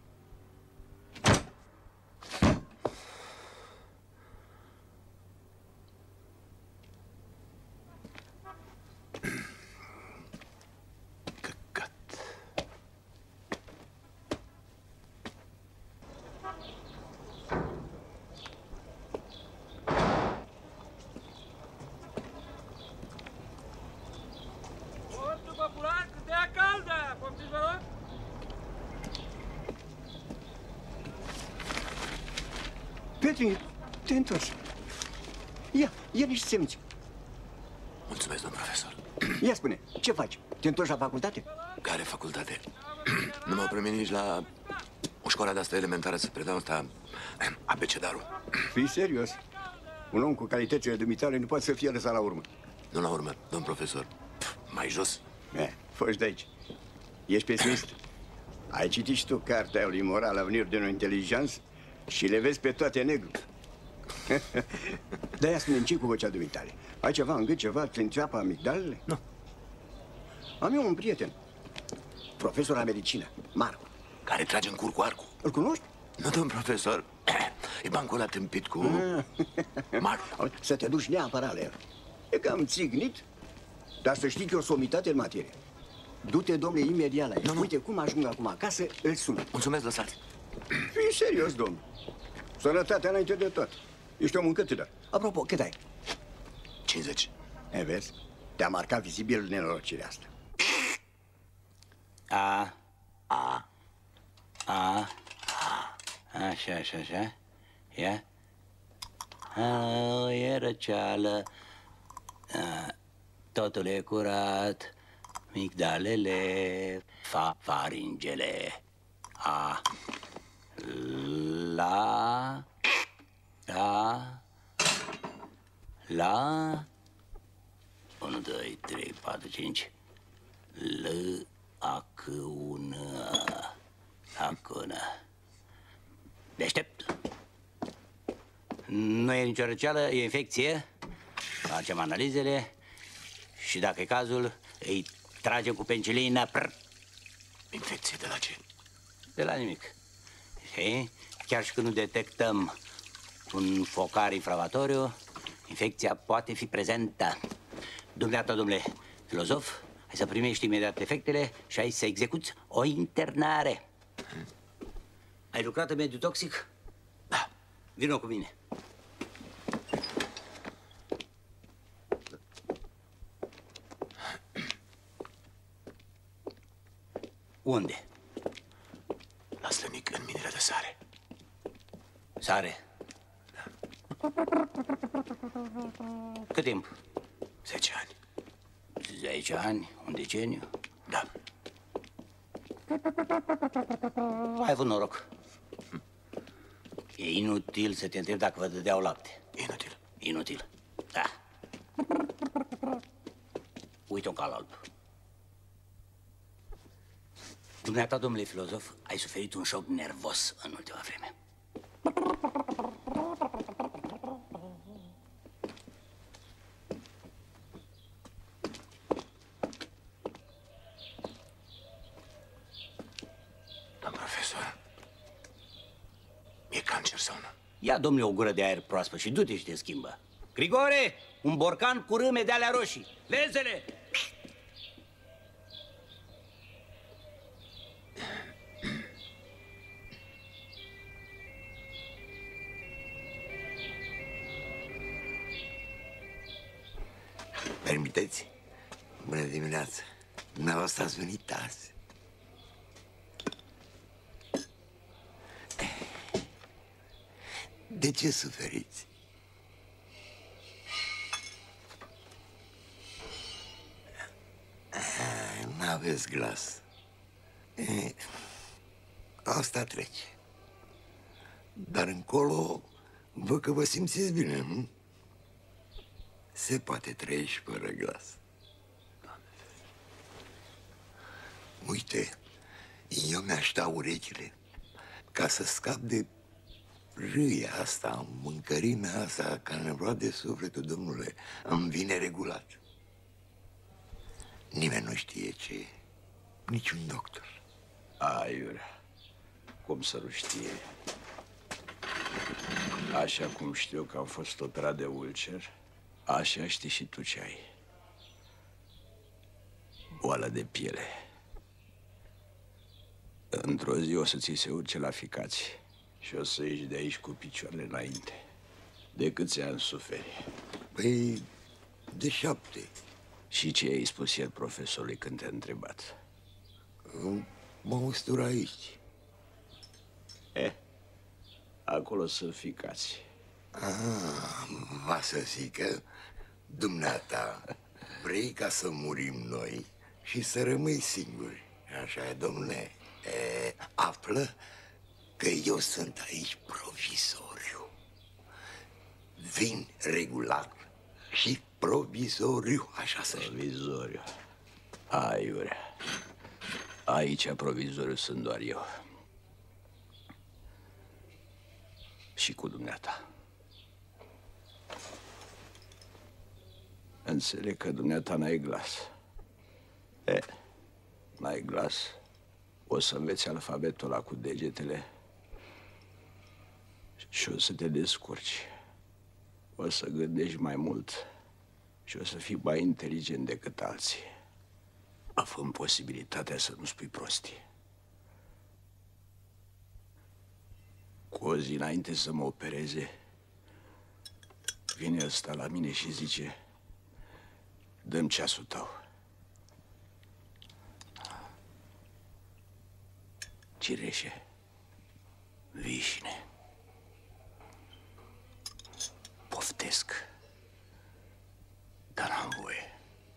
Petri, te întorci. Ia niște semniți. Mulțumesc, domn profesor. Ia spune, ce faci? Te întorci la facultate? Care facultate? Nu m-au primit nici la o școală de-asta elementară să predau ăsta abecedarul. Fii serios. Un om cu calitățile dumitale nu poate să fie lăsat la urmă. Nu la urmă, domn profesor. Mai jos. Foși de aici. Ești pesimist? Ai citit și tu cartea lui Moral, Avenir de Inteligență și le vezi pe toate negru. De-aia spune ce cu vocea dumitale. Ai ceva în gât, ceva, te înțeapă amigdalele? Nu. Am eu un prieten, profesor la medicină, Marco. Care trage în cur cu arcul. Îl cunoști? Nu, domn profesor. E bancul ăla tâmpit cu... Marco. Să te duci neapărat la el. E cam țignit, dar să știi că e o somitate în materie. Du-te, domnule, imediat la el. Uite cum ajung acum acasă, îl sun. Mulțumesc, lăsați. Fii serios, domn. Sănătatea înainte de tot. Ești om încătător. Apropo, cât ai? 50. Vezi? Te-a marcat vizibil nenorocirea asta. Așa. Ia. E răceală. Totul e curat. Migdalele, faringele. La 1, 2, 3, 4, 5. L, A, C, U, N, acună. Deștept. Nu e nicio răceală, e infecție. Facem analizele și dacă e cazul, îi tragem cu pencilină. Infecție de la ce? De la nimic. Și chiar și când nu detectăm un focar inflamatoriu, infecția poate fi prezentă. Dumneata, domnule filozof, hai să primești imediat efectele și hai să execuți o internare. Ai lucrat în mediul toxic? Da. Vino cu mine. Unde? La Slănic, în minele de sare. Sare? Da. Cât timp? 10 ani. 10 ani? Un deceniu? Da. Ai avut noroc. E inutil să te întreb dacă vă dădeau lapte. Inutil. Inutil. Da. Uite un cal alb. Dumneata, domnule filozof, ai suferit un șoc nervos în ultima vreme. Domn profesor, e cancer sau nu? Ia, domnule, o gură de aer proaspăt și du-te și te schimbă. Grigore, un borcan cu râme de alea roșii. Lezele! Permiteți? Bună dimineața. Dumneavoastră ați venit azi. De ce suferiți? N-aveți glas. Asta trece. Dar încolo, văd că vă simțiți bine, nu? Se poate trăi și fără glas. Uite, eu mi-aș da urechile ca să scap de râia asta, mâncărimea asta care ne roade sufletul, domnule. Îmi vine regulat. Nimeni nu știe ce e, niciun doctor. Aiurea, cum să nu știe? Așa cum știu că am fost operat de ulcer, așa știi și tu ce ai. Boală de piele. Într-o zi o să ți se urce la ficați și o să ieși de aici cu picioarele înainte. De câți ani suferi? Păi, de 7. Și ce i-ai spus ieri profesorului când te-a întrebat? Mă ustură aici. Acolo să ficați. Va să zică, dumneata, vrei ca să murim noi și să rămâi singuri. Așa e, domnule. Află că eu sunt aici provizoriu. Vin regulat și provizoriu, așa să știi. Provizoriu. Aiurea. Aici provizoriu sunt doar eu. Și cu dumneata. Înțeleg că dumneata n-ai glas. N-ai glas. O să înveți alfabetul ăla cu degetele și o să te descurci. O să gândești mai mult și o să fii mai inteligent decât alții, având posibilitatea să nu spui prostii. Cu o zi înainte să mă opereze, vine ăsta la mine și zice: dă-mi ceasul tău. Cireșe, vișine, poftesc, dar n-am voie.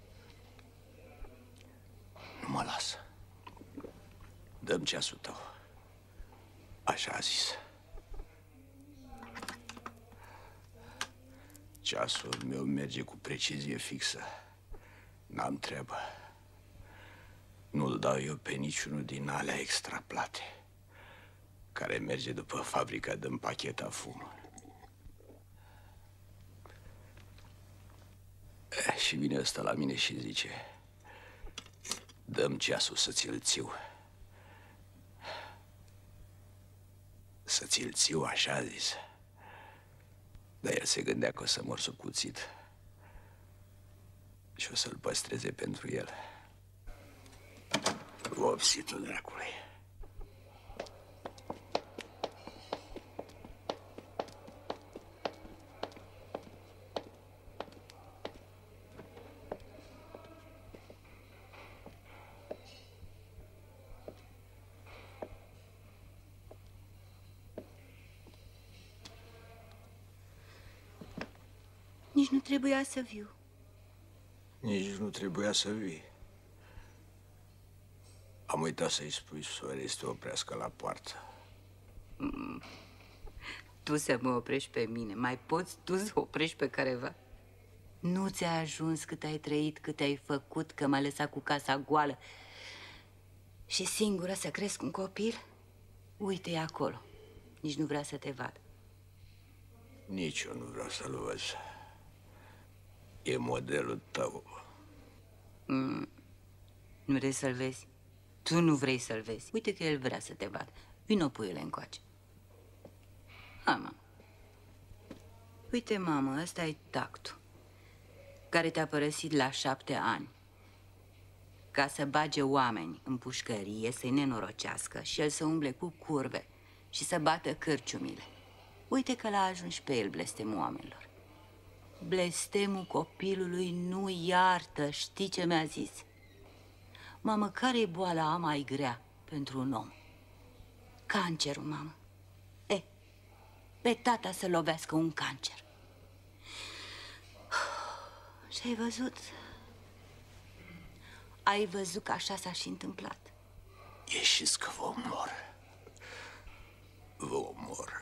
Nu mă lasă. Dă-mi ceasul tău. Așa a zis. Ceasul meu merge cu precizie fixă. N-am treabă. Nu-l dau eu pe niciunul din alea extraplate care merge după fabrica de împacheta fumul. Și vine ăsta la mine și zice: dă-mi ceasul să ți-l țiu. Să ți-l țiu, așa a zis. Dar el se gândea că o să mor sub cuțit și o să-l păstreze pentru el. Vopsitul dracului. Nici nu trebuia să viu. Nici nu trebuia să vii. Am uitat să-i spui sorei să te oprească la poartă. Tu să mă oprești pe mine. Mai poți tu să oprești pe careva? Nu ți-a ajuns cât ai trăit, cât ai făcut, că m-a lăsat cu casa goală și singură să cresc un copil? Uite-i acolo. Nici nu vrea să te vadă. Nici eu nu vreau să-l văd. E modelul tău. Nu vrei să-l vezi? Tu nu vrei să-l vezi. Uite că el vrea să te vadă. Vino, puiule, încoace. Hai, mamă. Uite, mamă, ăsta e tactul care te-a părăsit la 7 ani ca să bage oameni în pușcărie, să-i nenorocească și el să umble cu curve și să bată cârciumile. Uite că l-a ajuns pe el blestemul oamenilor. Blestemul copilului nu iartă, știi ce mi-a zis? Mamă, care-i boala mai grea pentru un om? Cancerul, mamă. Pe tata să lovească un cancer. Și ai văzut? Ai văzut că așa s-a și întâmplat. Ieșiți că vă omor. Vă omor.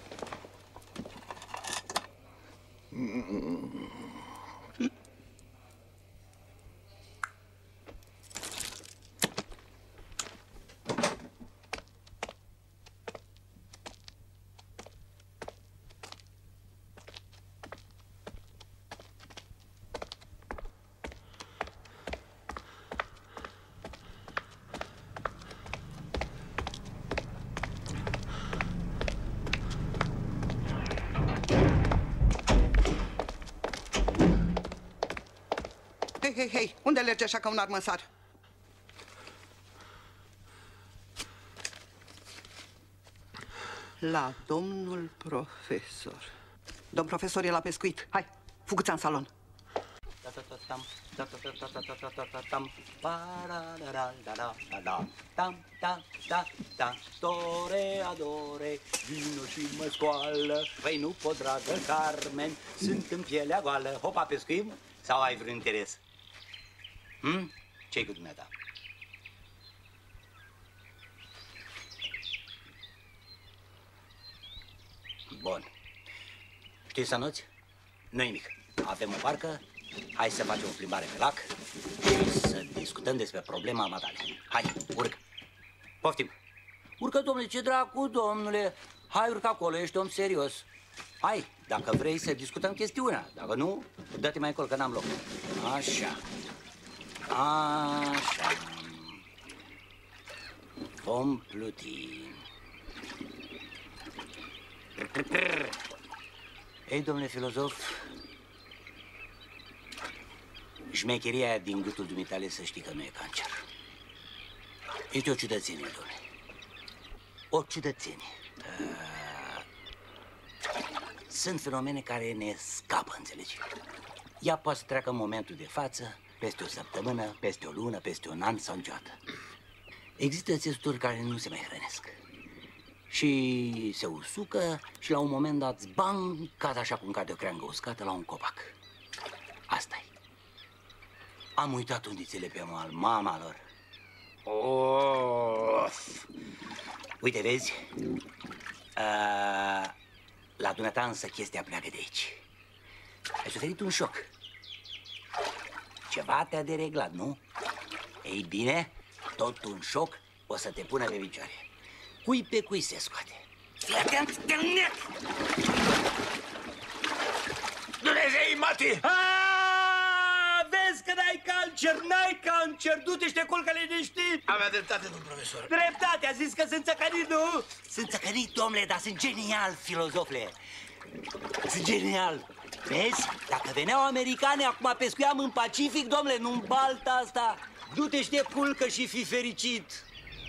Hei, unde alergi așa ca un armăsar? La domnul profesor. Domn profesor e la pescuit. Hai, fuguța în salon. Toreadore, vino și mă scoală. Păi nu pot, dragă Carmen, sunt în pielea goală. Hopa, pescuim? Sau ai vreun interes? Ce-i cu dumneata? Bun. Știi să noți? Nu-i nimic. Avem o barcă, hai să facem o plimbare pe lac și să discutăm despre problema matale. Hai, urcă. Poftim. Urcă, domnule, ce dracu, domnule. Hai, urcă acolo, ești om serios. Hai, dacă vrei să discutăm chestiunea. Dacă nu, dă-te mai încolo, că n-am loc. Așa. Așa. Vom pluti. Ei, domnule filozof, șmecheria aia din gâtul dumitale să știi că nu e cancer. Este o ciudățenie, domnule. O ciudățenie. Sunt fenomene care ne scapă, înțelegi? Ea poate să treacă în momentul de față, peste o săptămână, peste o lună, peste un an sau niciodată. Există țesuturi care nu se mai hrănesc și se usucă și la un moment dat, bang, cad așa cum cade o creangă uscată la un copac. Asta-i. Am uitat undițele pe mal, mama lor. Of! Uite, vezi? La dumneata însă chestia pleacă de aici. Ai suferit un șoc. Ceva te-a dereglat, nu? Ei bine, tot un șoc o să te pună pe picioare. Cui pe cui se scoate. Fii atent, te nec! Dumnezei, Mati! Vezi că n-ai cancer, n-ai cancer! Du-te și te culcă liniștit! Avea dreptate, domn profesor. Dreptate, a zis că sunt țăcănit, nu? Sunt țăcănit, domnule, dar sunt genial, filozofle. Sunt genial. Vezi? Dacă veneau americani, acum pescuiam în Pacific, domnule, nu în balta asta. Du-te și te culcă și fi fericit.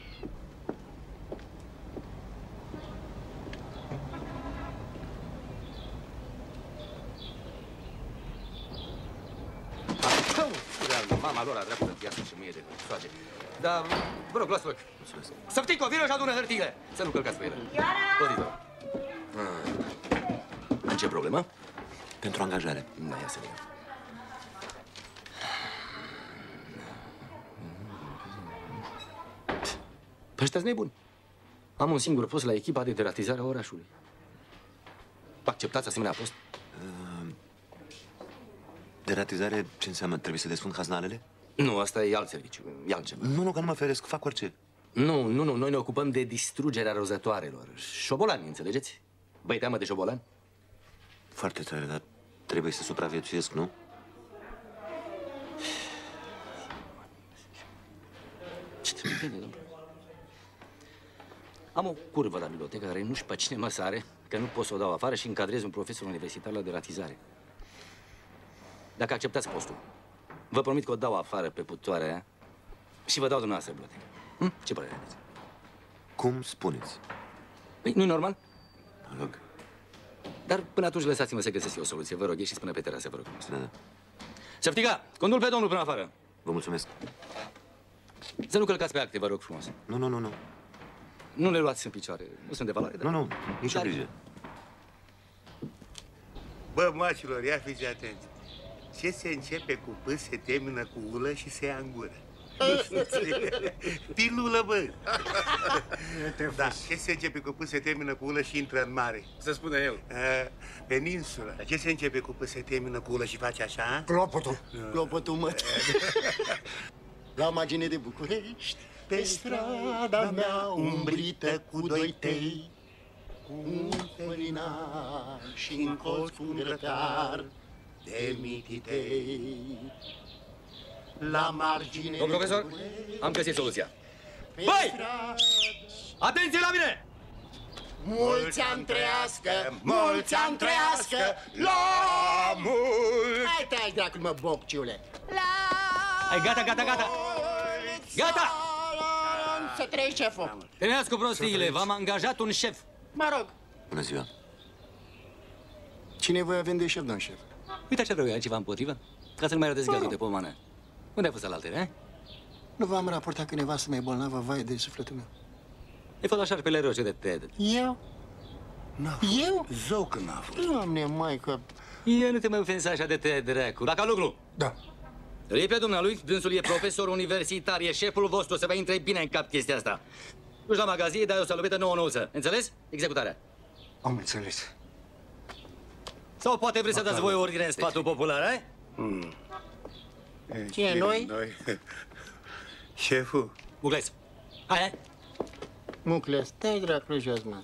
Mama lor a dreaptă de viață și mie de soage. Dar, vă rog, luați-vă. Săptico, vină și adună hârtiile. Să nu călcați pe ele. Părinte. Am ce problemă? Pentru angajare. Da, ia să vedem. Păi ăștia-s nebuni. Am un singur post la echipa de deratizare a orașului. Acceptați asemenea post? Deratizare ce înseamnă? Trebuie să desfund haznalele? Nu, asta e alt serviciu, e altceva. Nu, că nu mă feresc, fac orice. Nu, noi ne ocupăm de distrugerea rozătoarelor. Șobolani, înțelegeți? Băi, teamă de șobolani? Foarte tare, dar trebuie să supraviețuiesc, nu? Ce te prinde, domnule? Am o curvă la bibliotecă care nu știu pe cine mă sare, că nu pot să o dau afară și încadrez un profesor universitar la deratizare. Dacă acceptați postul, vă promit că o dau afară pe putoarea aia și vă dau dumneavoastră bibliotecă. Ce părere aveți? Cum spuneți? Păi, nu-i normal? Mă rog. Dar până atunci lăsați-mă să găsesc eu o soluție. Vă rog, ieșiți până pe terasă, vă rog. Da. Șeftica, conduc pe domnul până afară. Vă mulțumesc. Să nu călcați pe acte, vă rog frumos. Nu. Nu le luați în picioare. Nu sunt de valoare. Dar... Nu, nicio grijă. Bă, macilor, ia fiți atenți. Ce se începe cu P se termină cu ulă și se ia în gură. Pilulă, bă! Da, ce se începe cu P se termină cu ulă și intră în mare. Să spună el. Peninsula. Ce se începe cu P se termină cu ulă și face așa? Clopotul. Clopotul, mă. La margine de București, pe strada mea umbrită cu doi tei, cu un fărinar și în colț un grătar de mititei. La margine... Domnul profesor, am găsit soluția. Băi! Atenție la mine! Mulți ani trăiască, mulți ani trăiască, la mult! Hai te-ai dracu, mă, bocciule! Hai, gata! Gata! Să trăiești, șeful! Terminați cu prostiile, v-am angajat un șef. Mă rog. Bună ziua. Cine voi avem de șef, domn șef? Uite ce vreau eu, ceva împotrivă? Ca să nu mai rădesc gazul de pomană. Unde ai fost alaltere, eh? Nu v-am raportat că nevastă mea e bolnavă, vai de sufletul meu. E fost la șarpele roșu de Ted. Eu? Eu? Zău că n-a fost. Doamne, maică... Eu nu te mai ofensa așa de Ted, dracu. La Caluglu! Da. Îi pe dumnealui, dânsul e profesor universitar, e șeful vostru, să vă intre bine în cap chestia asta. Duci la magazie, dai o salubetă nouă-nouță. Înțeles? Executarea. Am înțeles. Sau poate vreți să dați voi ordine în sfatul popular, eh? Cine, noi? Șeful. Mucles. Hai. Mucles, stai dracu jos, mă.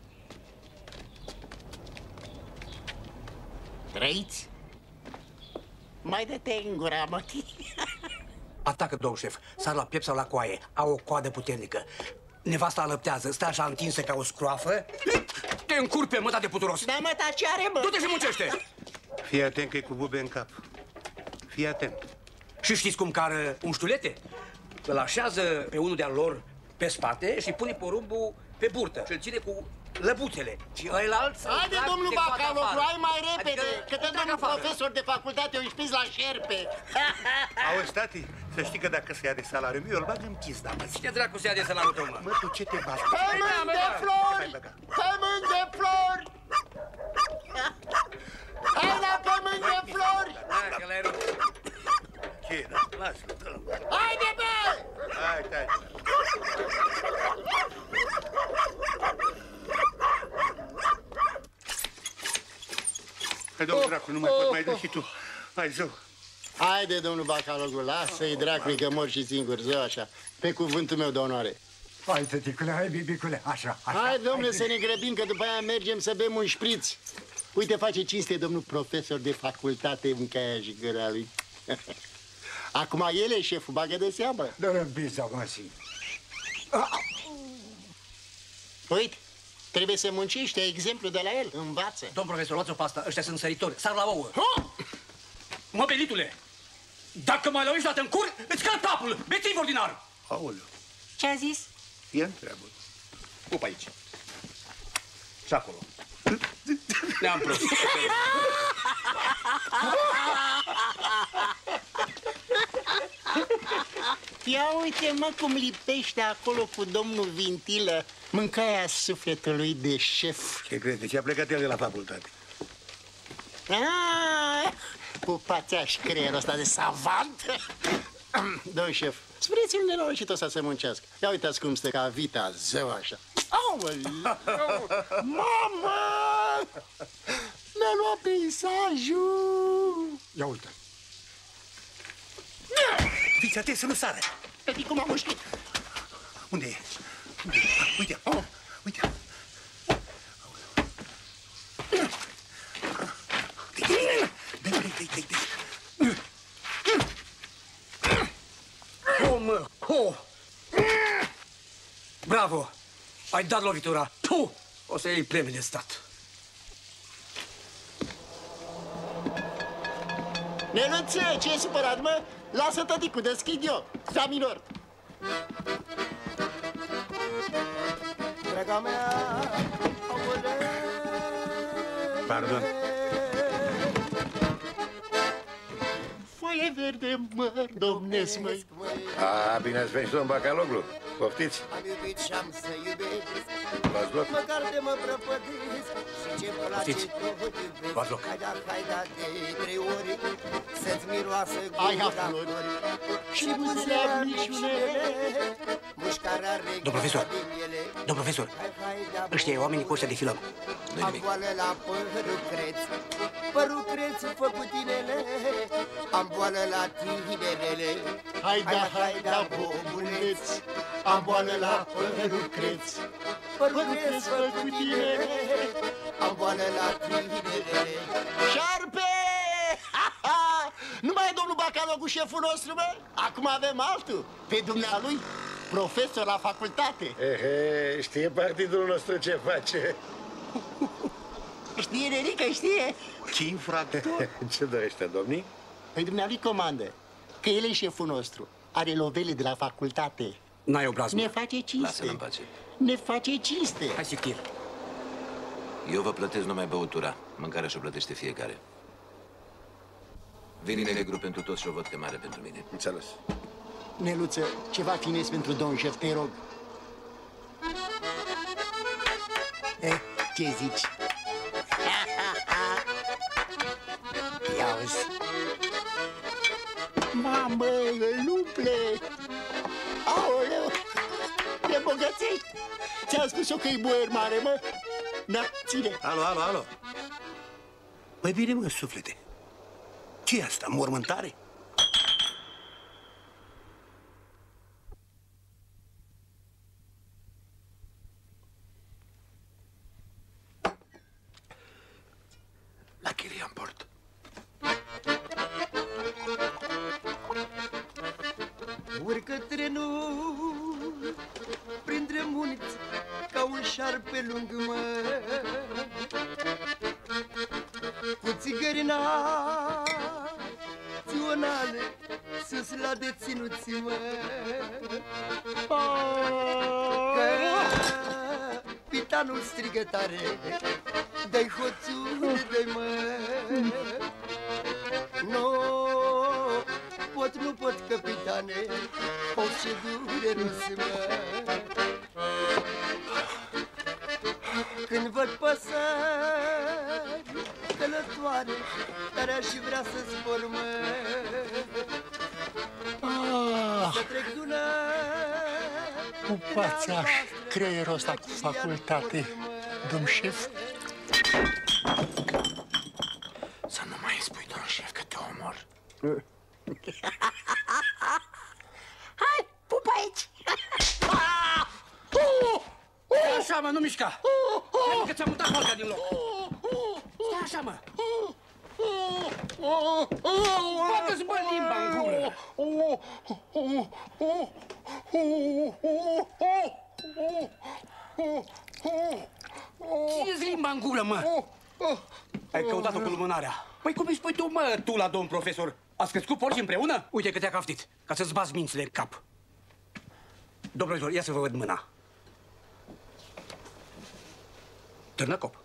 Trăiți? Mai dă-te în gura, mă. Atacă, domn șef. Sar la piept sau la coaie. Au o coadă puternică. Nevasta alăptează, stă așa întinsă ca o scroafă. Te încurpe, măta de puturos. Da, măta, ce are, mă? Du-te și muncește! Fii atent că e cu bube în cap. Fii atent. Și știți cum cară unștulete? Îl așează pe unul de-al lor pe spate și pune porumbul pe burtă și îl ține cu lăbuțele. Și ăilalți... Haide, domnul Bacaloglu, hai mai repede, că dă domnul profesor de facultate o înșpiți la șerpe. Auzi, tati, să știi că dacă se ia de salariul meu, îl bag în chis, da, mă. Cine dracu se ia de salariul tău, mă? Mă, tu ce te bagi? Pământ de flori! Pământ de flori! Hai la pământ de flori! Că l-ai rupt. Ce, da? Lasă-l, dă-l. Haide, bă! Hai, tati. Hai, domnul dracu, nu mai pot, mai dă și tu. Hai, zău. Haide, domnul Bacalogul, lasă-i dracului că mor și singur, zău așa. Pe cuvântul meu de onoare. Hai, tăticule, hai, bibicule, așa. Hai, domnule, să ne grăbim, că după aia mergem să bem un șpriț. Uite, face cinste domnul profesor de facultate în caia și gâra lui. Acum el e șeful, bagă de seamă. Dă-mi pizza, acum și. Uite, trebuie să muncești, ai exemplu de la el, învață. Domn profesor, luați o pastă, ăștia sunt săritori, sar la ouă. Mă, belitule, dacă mai lovești dată în cur, îți cad capul, bețiv ordinar. Aoleu. Ce a zis? Ia întreabă. Pup aici. Și acolo. Ne-am prost. Ia uite, mă, cum lipește acolo cu domnul Vintilă mâncaia sufletului de șef. Ce crede? Ce a plecat el de la facultate? Pupați-aș creierul ăsta de savant. Domnul șef, spuneți-l nenorocit ăsta să muncească. Ia uitați cum stă ca vita, zău așa. Aoleu! Mamă! Ne-a luat peisajul! Ia uite. Fiți atent să nu sară. Pe cum am mușchit. Unde e? Unde e? Uite, uite. Mă, bravo! Ai dat lovitura. Puh! O să iei premii de stat. Neluțe, ce-i supărat, mă? Lasă tăticul, deschid eu. Fa minor. Draga mea, pardon. Foaie verde, măr, domnesc, măi. Bine ați venit, domn Bacaloglu. Poftiți. Am iubit și am să iubesc. Luați loc. Măcar de mă prăpădesc. Și ce-mi place tot iubesc. Luați loc. Haida de 3 ori. Să-ți miroasă gura flori. Și buzele mișunele. Mușcarea Domn profesor, domn profesor, ăștia e oamenii cu ăștia de filăm. Am boală la părul creț. Părul creț făcut tinele. Am boală la tinerele. Haida, bobuleț. Am boală la părul creț. Părul creț făcut tinele. Am boală la tinerele. Șarpe! Nu mai e domnul Bacaloglu șeful nostru, bă? Acum avem altul. Pe dumnealui, profesor la facultate. Știe partidul nostru ce face. Știe, Nerică, știe. Ce infractor? Ce dorește, domnii? Păi dumnealui comandă că el e șeful nostru. Are lovele de la facultate. N-ai obraz, Ne face cinste. Lasă-l în pace. Ne face cinste. Hai, Sictir. Eu vă plătesc numai băutura. Mâncarea și-o plătește fiecare. Vin negru pentru toți și o văd că mare pentru mine. Înțeles. Neluță, ceva finesc pentru domn șef, te rog. Ce zici? Ia uzi. Mamă, îl umple! Aoleu! Te îmbogățești! Ți-am spus eu că e boier mare, mă! Na, ține! Alo. Păi bine, mă, suflete. Ce-i asta, mormântare? La chiria în port. Urcă trenul printre munți ca un șarpe lung, mă. Cu țigări naționale sus la deținuți, mă. Capitanul strigă tare, dă-i hoțule, dă-i, mă. Nu pot, capitane, orice dureros, mă. Când văd păsări călătoare, care aș vrea să zbor, mă. Să trec Dunăre. Pupați-aș creierul ăsta cu facultate, domn șef. Să nu mai spui, domn șef, că te omor. Hai, pupa aici! Așa, mă, nu mișca! Cred că ți-am mutat porca din loc! Stai așa, mă! Bagă-ți, bă, limba în gură! Ție-ți limba în gură, mă! Ai căutat-o cu lumânarea. Păi cum îi spui tu, mă, tu la domn profesor? Ați crescut porci împreună? Uite că te-a caftit, ca să-ți bați mințile în cap. Domn profesor, ia să vă văd mâna. Târnăcop.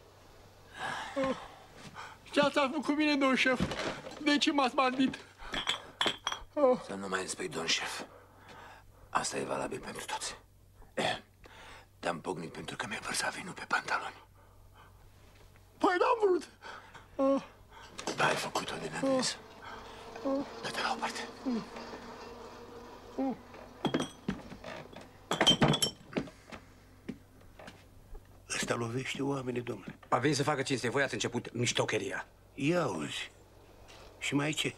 Ce ați făcut cu mine, domn șef? De ce m-ați bandit? Să nu mai îmi spui, domn șef. Asta e valabil pentru toți. Te-am pocnit pentru că mi-ai vărsat vinul pe pantaloni. Păi n-am vrut. Da, ai făcut-o din adres. Dă-te la o parte. Ăsta lovește oamenii, domnule. A venit să facă cinste. Voi ați început miștocheria. Ia auzi. Și mai ce?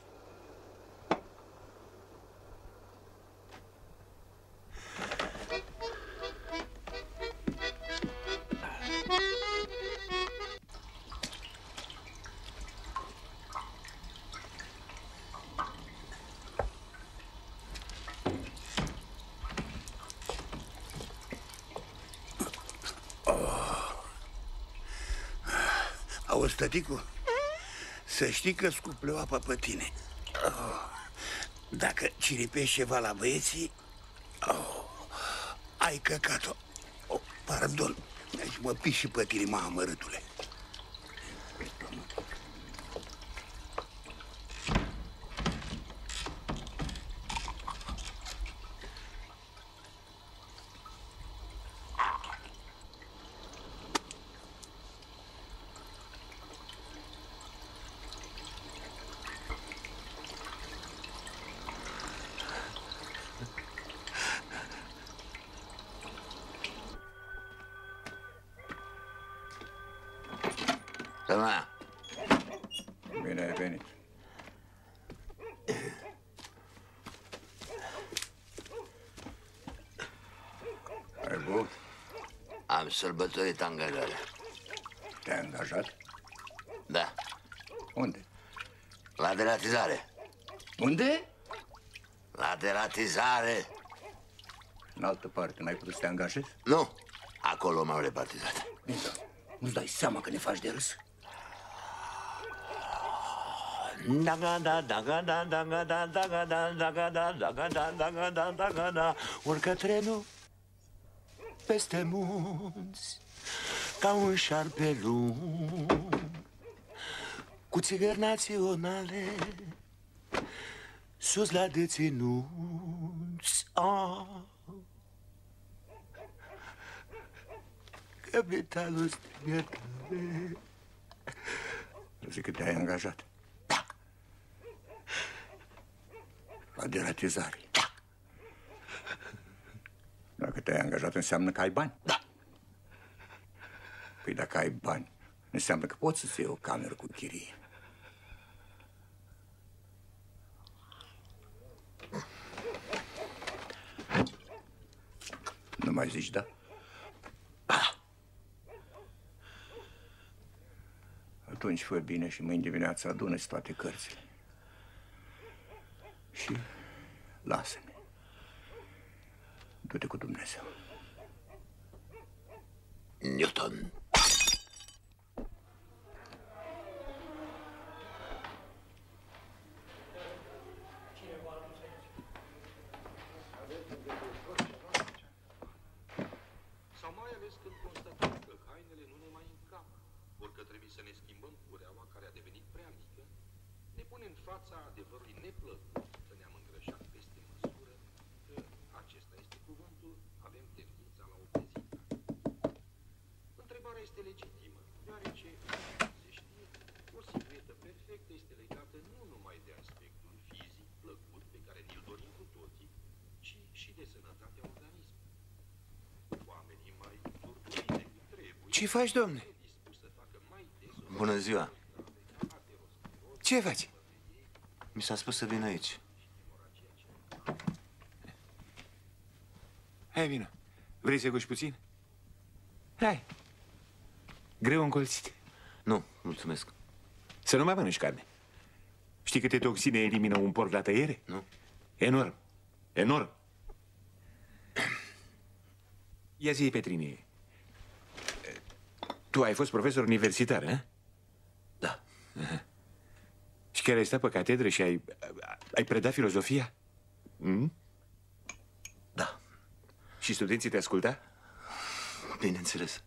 Auzi, tăticu, să știi că scupleu apa pe tine. Dacă ciripești ceva la băieții, ai căcat-o. Pardon, deci mă piși și pe tine, mă, amărâtule. Tălmea! Bine ai venit. Ai băut? Am sărbătorit angajarea. Te-ai angajat? Da. Unde? La deratizare. Unde? La deratizare. În altă parte, n-ai putut să te angajezi? Nu. Acolo m-au repartizat. Nu-ți dai seama că ne faci de râs? Urcă trenul peste munți ca un șarpe lung cu țigări naționale sus la deținuți. Capitalul strigă tare. Zic că te-ai angajat. Da. La deratizare. Da. Dacă te-ai angajat, înseamnă că ai bani. Da. Păi dacă ai bani, înseamnă că poți să-ți iei o cameră cu chirie. Nu mai zici da? Atunci fă bine și mâine dimineața adună-ți toate cărțile. Și lasă-ne. Du-te cu Dumnezeu. Newton. Sau mai ales când constatăm că hainele nu ne mai încapă, ori că trebuie să ne schimbăm cureaua care a devenit prea mică, ne pune în fața adevărului neplăcut că ne-am îngrășat peste măsură, că acesta este cuvântul, avem tendința la obezitate. Întrebarea este legitimă, deoarece, se știe, o siluetă perfectă este legată nu numai de aspectul fizic plăcut pe care ni-l dorim cu toții, ci și de sănătatea organismului. Oamenii mai turbuși decât trebuie. Ce faci, domne? Bună ziua. Ce faci? Mi s-a spus să vin aici. Hai, vino. Vrei să guși puțin? Hai. Greu încolțit. Nu, mulțumesc. Să nu mai mănânci carne. Știi câte toxine elimină un porc la tăiere? Nu. Enorm. Enorm. Ia zi, Petrini. Tu ai fost profesor universitar, eh? Da. Aha. Și chiar ai stat pe catedră și ai predat filozofia? Mm? Da. Și studenții te asculta? Bineînțeles.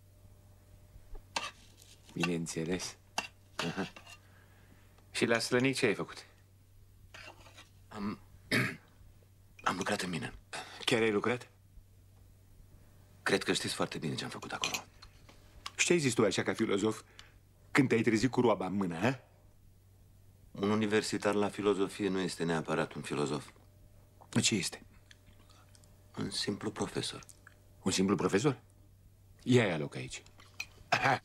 Bineînțeles. Aha. Și la Slănic ce ai făcut? Am lucrat în mine. Chiar ai lucrat? Cred că știți foarte bine ce am făcut acolo. Și ce ai zis tu așa ca filozof când te-ai trezit cu roaba în mână, ha? Un universitar la filozofie nu este neapărat un filozof. Ce este? Un simplu profesor. Un simplu profesor? Ia loc aici. Aha.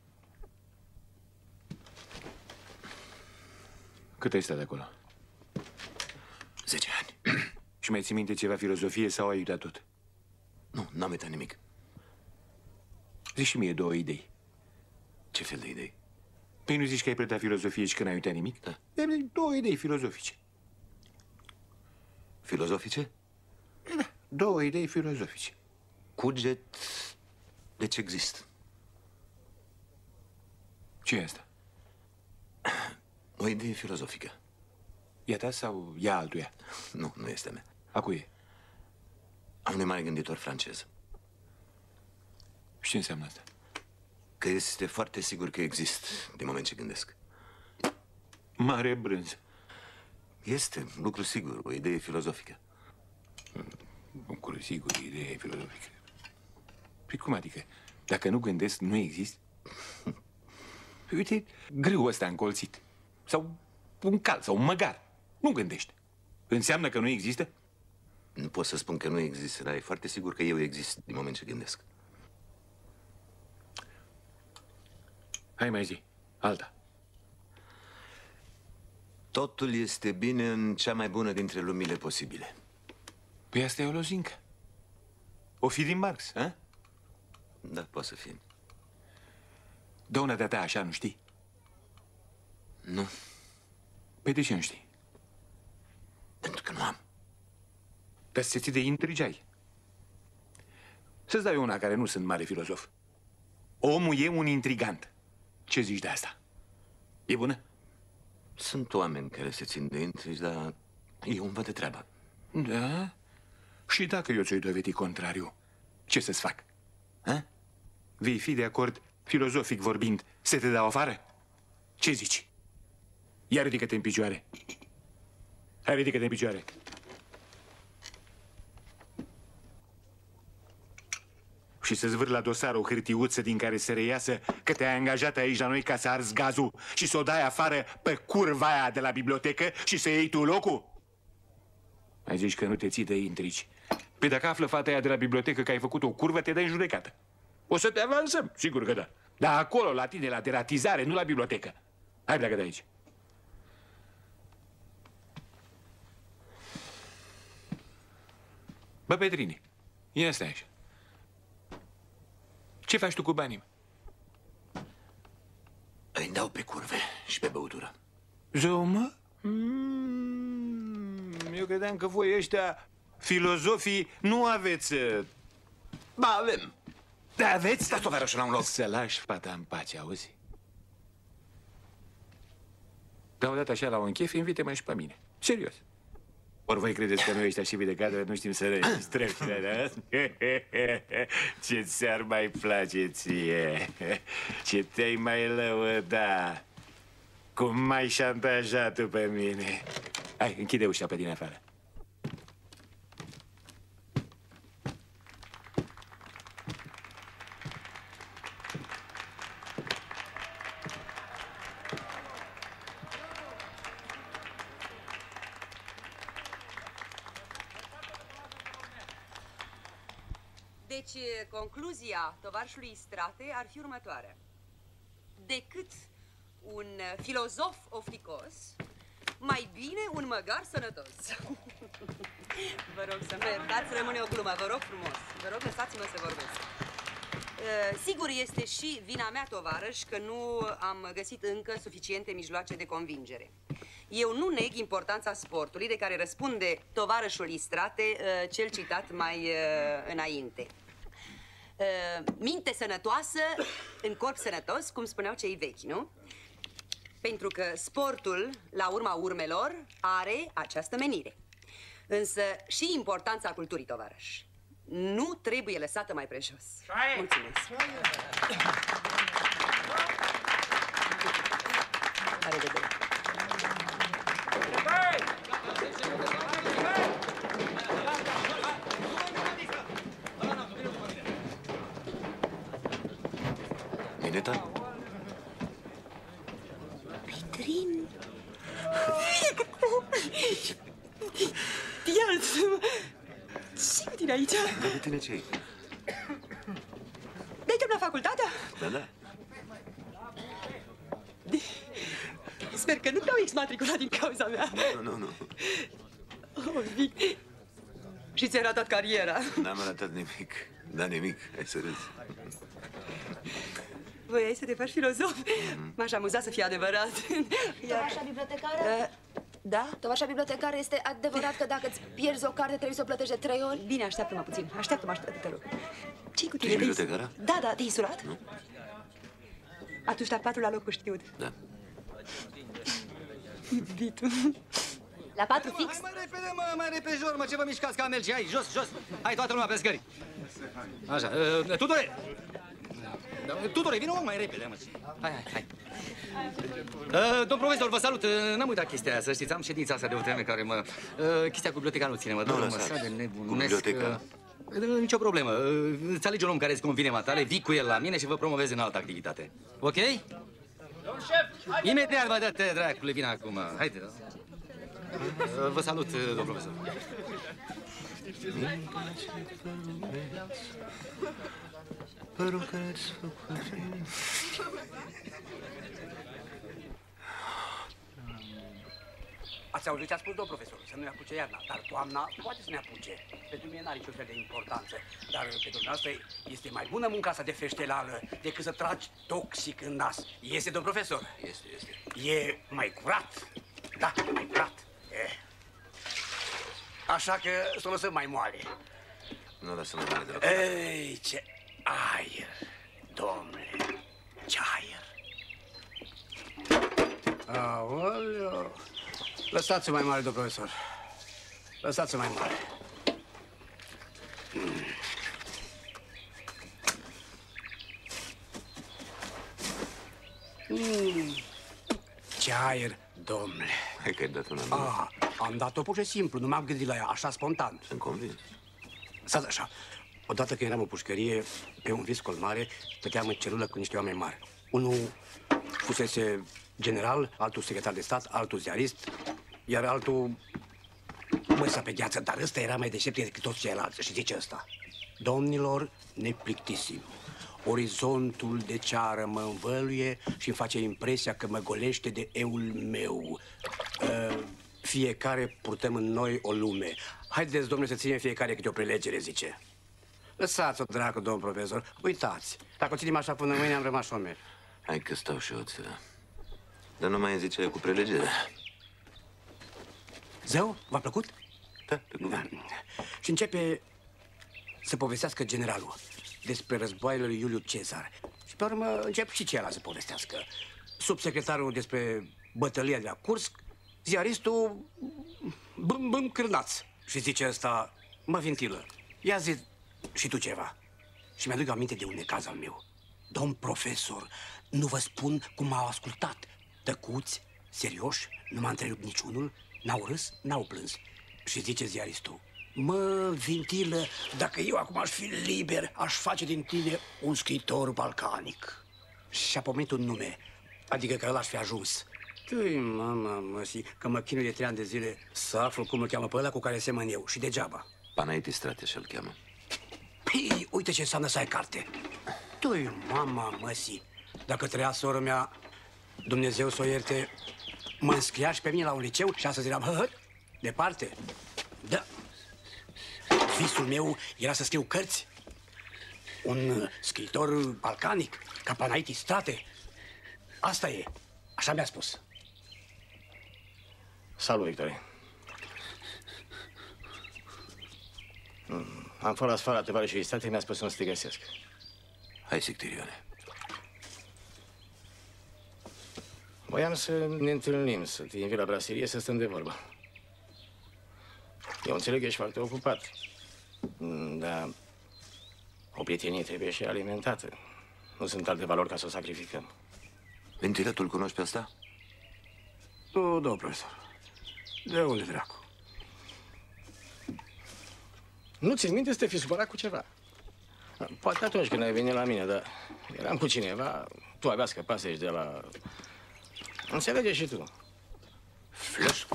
Cât ai stat acolo? 10 ani. Și mai ții minte ceva filozofie sau ai uitat tot? Nu, n-am uitat nimic. Zici și mie 2 idei. Ce fel de idei? Păi nu zici că ai predat filozofie și că n-ai uitat nimic? Da. 2 idei filozofice. Filozofice? Da, 2 idei filozofice. Cuget, deci există. Ce e asta? O idee filozofică. E a ta sau e a altuia? Nu, nu este a mea. A cui e? A unui mare gânditor francez. Și ce înseamnă asta? Că este foarte sigur că există, din moment ce gândesc. Mare brânză. Este lucru sigur, o idee filozofică. Lucru sigur, idee filozofică. Păi cum adică? Dacă nu gândesc, nu există? Păi uite, grâul ăsta încolțit. Sau un cal, sau un măgar. Nu gândește. Înseamnă că nu există? Nu pot să spun că nu există, dar e foarte sigur că eu exist din moment ce gândesc. Hai mai zi, alta. Totul este bine în cea mai bună dintre lumile posibile. Păi asta e o lozincă. O fi din Marx, a? Da, poate să fie. Dă una de-a ta așa, nu știi? Nu. Păi de ce nu știi? Pentru că nu am. Dar să ți de intrigeai. Să-ți dau eu una care nu sunt mare filozof. Omul e un intrigant. Ce zici de asta? E bună? Sunt oameni care se țin de intrigi, dar eu îmi văd de treaba. Da? Și dacă eu ți-o dovedi contrariu, ce să-ți fac? Ha? Vei fi de acord, filozofic vorbind, să te dau afară? Ce zici? Ia ridică-te în picioare. Hai, ridică-te în picioare. Și să zvâr la dosar o hârtiuță din care să reiasă că te-ai angajat aici la noi ca să arzi gazul și să o dai afară pe curva aia de la bibliotecă și să iei tu locul? Mai zici că nu te ții de intrigi. Păi dacă află fata aia de la bibliotecă că ai făcut o curvă, te dai în judecată. O să te avansăm, sigur că da. Dar acolo, la tine, la deratizare, nu la bibliotecă. Hai, pleacă de aici. Bă, Petrini, ia stai așa. Ce faci tu cu banii? Îi dau pe curve și pe băutură. Zău, mă? Eu credeam că voi ăștia, filozofii, nu aveți... Ba, avem. Da, aveți? Stați o varășă la un loc. Să lași fata în pace, auzi? Dar odată așa la un chef, invite-mă și pe mine. Serios. Ori voi credeți că noi ăștia și de cadră nu știm să registrăm, da? Ce ți-ar mai place ție? Ce te-ai mai lăuda? Cum m-ai șantajat tu pe mine? Hai, închide ușa pe din afară. Deci, concluzia tovarășului Strate ar fi următoarea. Decât un filozof ofticos, Mai bine un măgar sănătos. Vă rog să mă iertați, rămâne o glumă, vă rog frumos. Vă rog, lăsați-mă să vorbesc. Sigur, este și vina mea, tovarăș, că nu am găsit încă suficiente mijloace de convingere. Eu nu neg importanța sportului de care răspunde tovarășul Istrate, cel citat mai înainte. Minte sănătoasă în corp sănătos, cum spuneau cei vechi, nu? Pentru că sportul, la urma urmelor, are această menire. Însă și importanța culturii, tovarăș, nu trebuie lăsată mai prejos. Mulțumesc. La revedere. Mineta? Petrin! Iartă-mă! Ce cu tine aici? Dar de tine ce-i? De-ai terminat facultatea? Da, da. Sper că nu te-au exmatriculat din cauza mea. Nu. Oh, Vic. Și ți-ai ratat cariera. N-am ratat nimic. Da, nimic. Hai să râzi. Voiai să te faci filozof? M-aș amuza să fie adevărat. Tovașa bibliotecară? Da? Tovașa bibliotecară, este adevărat că dacă îți pierzi o carte trebuie să o plătești de 3 ori? Bine, așteaptă-mă puțin. Așteaptă-mă, te rog. Ce-i cu tine? Ești bibliotecară? Da, te-ai insulat? Nu. Atunci la 4 la locul știut. Da. Iubitul. La 4 fix? Mai repede, mai repejor, ce vă mișcați ca mergi? Hai, jos. Hai, toată lumea pe scări. Așa, Tudore, vină mai repede, mă. Hai. Domn profesor, vă salut. N-am uitat chestia aia, să știți. Am ședința asta de o vreme care mă... Chestia cu biblioteca nu ține, mă. Nu, lăsați. De nebunesc. Cu biblioteca? Nicio problemă. Îți alegi un om care îți convine matale, vii cu el la mine și vă promovezi în altă activitate. Ok? Domn șef! Imediat vă dă-te, dracule, vine acum. Haide, da? Vă salut, domn profesor. Părul care-ți făcut. Ați auzit ce a spus domn profesor? Să nu ne apuce iarna, dar toamna poate să ne apuce. Pentru mine n-are niciun fel de importanță, dar pentru dumneavoastră este mai bună munca asta de feștelală decât să tragi toxic în nas. Este, domn profesor? Este. E mai curat. Da, mai curat. Așa că să o lăsăm mai moale. Nu lăsăm mai moale. Ei, ce aer, domnule, ce aer. Aoleu. Lăsați-o mai mare, domn profesor. Lăsați-o mai mare. Ce aer, domnule. Hai că ai dat una nouă. Am dat-o pur și simplu, nu m-am gândit la ea, așa spontan. Sunt convins. Stați așa. Odată când eram în pușcărie, pe un viscol mare, stăteam în celulă cu niște oameni mari. Unul fusese general, altul secretar de stat, altul ziarist, iar altul măsa pe gheață, dar ăsta era mai deștept decât toți ceilalți. Și zice ăsta: domnilor, ne plictisim. Orizontul de ceară mă învăluie și îmi face impresia că mă golește de eul meu. Fiecare purtăm în noi o lume. Haideți, domnule, să ținem fiecare câte o prelegere, zice. Lăsați-o, dracu, domn profesor. Uitați, dacă o ținem așa până mâine, am rămas șomer. Hai că stau și eu țără. Dar nu mai zice cu prelegerea. Zău, v-a plăcut? Da. Și începe să povestească generalul despre războaiele lui Iuliu Cezar. Și pe urmă încep și celălalt să povestească. Subsecretarul despre bătălia de la Kursk, ziaristul bâm cârnaț. Și zice ăsta: mă, Vintilă, ia zi și tu ceva. Și mi-aduc aminte de un necaz al meu. Domn profesor, nu vă spun cum m-au ascultat. Tăcuți, serioși, nu m-a întrerupt niciunul, n-au râs, n-au plâns. Și zice ziaristul: mă, Vintilă, dacă eu acum aș fi liber, aș face din tine un scriitor balcanic. Și-a pomenit un nume, adică că ăla aș fi ajuns. Tui, mama, măsi, că mă chinui de 3 ani de zile să aflu cum îl cheamă pe ăla cu care semăn eu, și degeaba. Panaiti Strateș îl cheamă. Păi, uite ce înseamnă să ai carte. Tui, mama, măsi, dacă trăia sora mea, Dumnezeu să o ierte, mă înscria și pe mine la un liceu și astăzi eram hăhăt, departe. Da. Visul meu era să scriu cărți. Un scriitor balcanic, ca Panaitis Strate. Asta e. Așa mi-a spus. Salut, Victorie. Am fost la sfera tovarășului Strate, mi-a spus să nu te găsesc. Hai, Sictirione. Voiam să ne întâlnim, să te invit la braserie, să stăm de vorbă. Eu înțeleg că ești foarte ocupat, dar o prietenie trebuie și alimentată. Nu sunt alte valori ca să o sacrificăm. Ventilatul cunoști pe asta? Nu, domnul profesor. De unde, dracu? Nu ți-mi minte să te fi supărat cu ceva? Poate atunci când ai venit la mine, dar eram cu cineva, tu abia scăpasești de la... Înțelege și tu. Flăscu.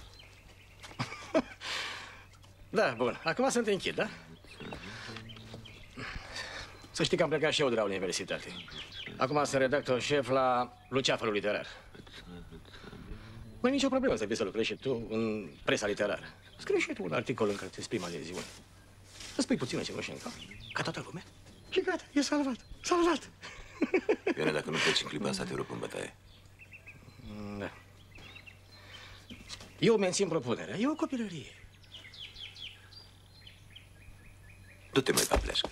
Da, bun. Acum să te închid, da? Să știi că am plecat și eu de la universitate. Acum sunt redactor șef la Luceafărul Literar. Nu e nicio problemă să vii să lucrezi și tu în presa literară. Scrii și tu un articol în care te exprimi adeziune. Să spui puțină cenușă în cap, ca toată lumea. Și gata, e salvat. Salvat! Ione, dacă nu pleci în clipa asta, te rup în bătaie. Da. Eu mențin propunerea. E o copilărie. Du-te mai pe pleașcă.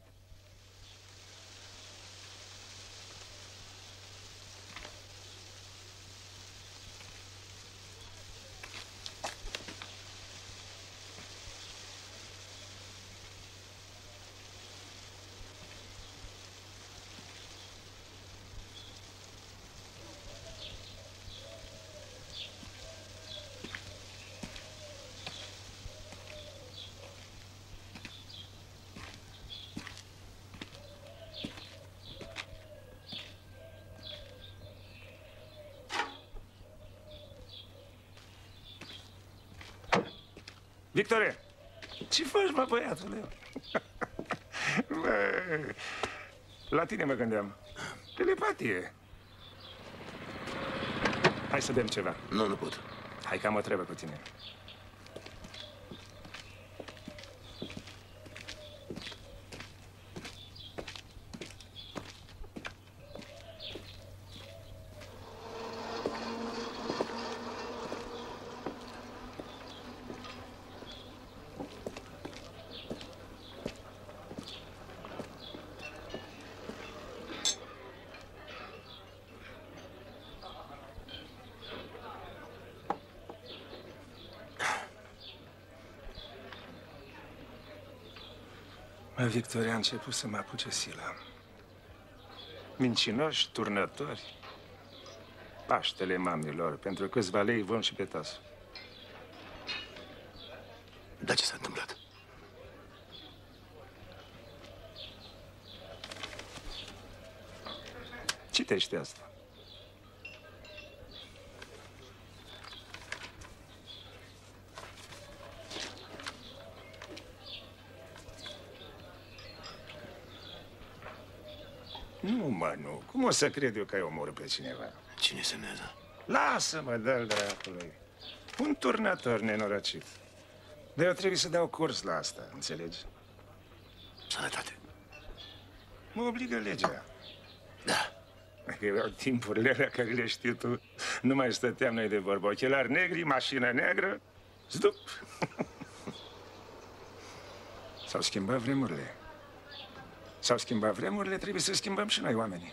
Victorie, ce faci, mă, băiatule? Bă, la tine mă gândeam. Telepatie. Hai să bem ceva. Nu pot. Hai că am o treabă cu tine. Victoria a început să mă apuce sila. Mincinoși, turnători, Paștele mamilor, pentru câțiva lei vom și pe tas. Dar ce s-a întâmplat? Citește asta. Nu, mă, nu. Cum o să cred eu că ai omorât pe cineva? Cine semnează? Lasă-mă, dă-l dracului. Un turnător nenorocit. Dar eu trebuie să dau curs la asta, înțelegi? Sănătate. Mă obligă legea. Da. Că erau timpurile alea care le știi tu. Nu mai stăteam noi de vorbă. Ochelari negri, mașină neagră, zdup. S-au schimbat vremurile. S-au schimbat vremurile, trebuie să schimbăm și noi, oamenii.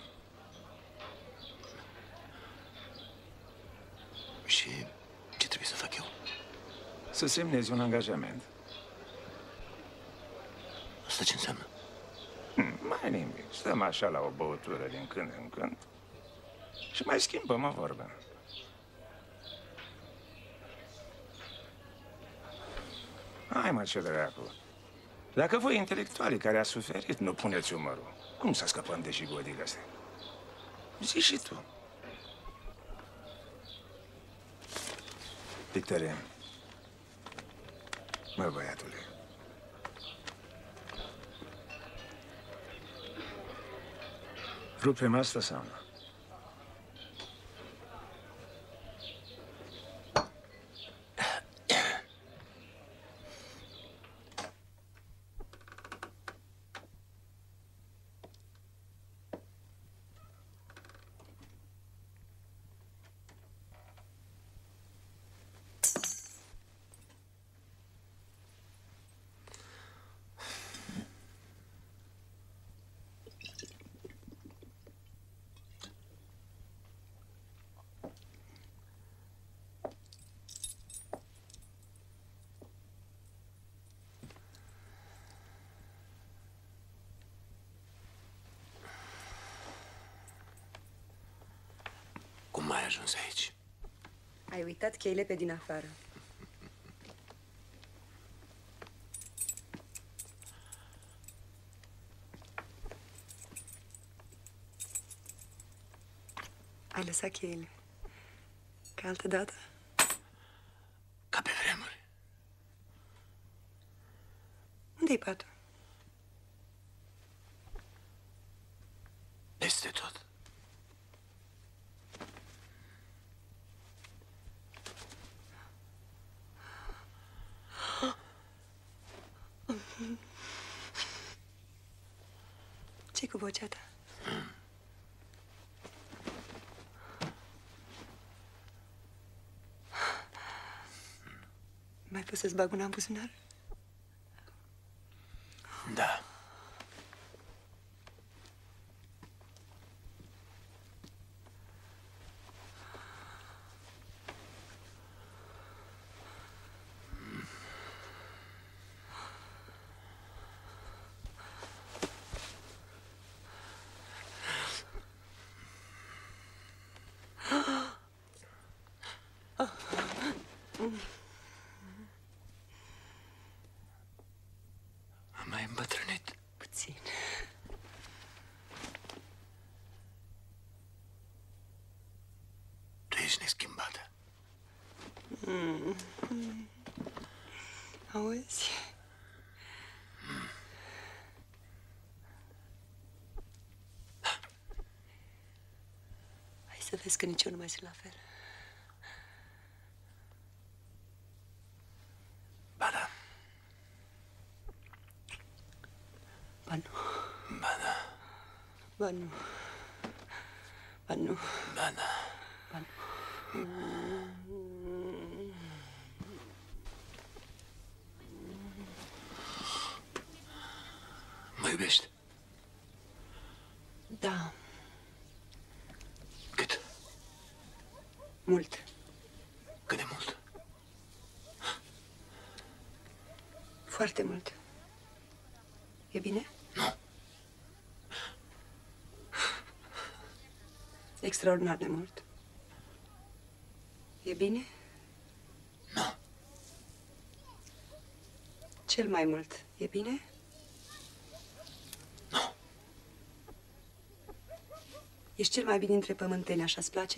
Și ce trebuie să fac eu? Să semnezi un angajament. Asta ce înseamnă? Mai nimic. Stăm așa la o băutură din când în când și mai schimbăm o vorbă. Hai, mă, ce dracu. Dacă voi, intelectualii care ați suferit, nu puneți umărul, cum să scăpăm de jigodile astea? Zici și tu. Victorie. Mă, băiatule. Rupem asta sau nu? ai ajuns aici? Ai uitat cheile pe din afară. Ai lăsat cheile. Ca altă dată? Ca pe vremuri. Unde-i patul? Peste tot. Ce-i cu vocea ta? Mai poți să-ți bag una în buzunar? Da. Am mai îmbătrânit. Puțin. Tu ești neschimbată. Auzi? Hai să vezi că nici eu nu mai sunt la fel. Ba da. Ba nu. Ba da. Ba nu. Ba nu. Ba da. Ba nu. Mă iubești? Da. Cât? Mult. Cât de mult? Foarte mult. E bine? Nu. Extraordinar de mult. E bine? Nu. Cel mai mult. E bine? Nu. Ești cel mai bine dintre pământeni, așa-ți place?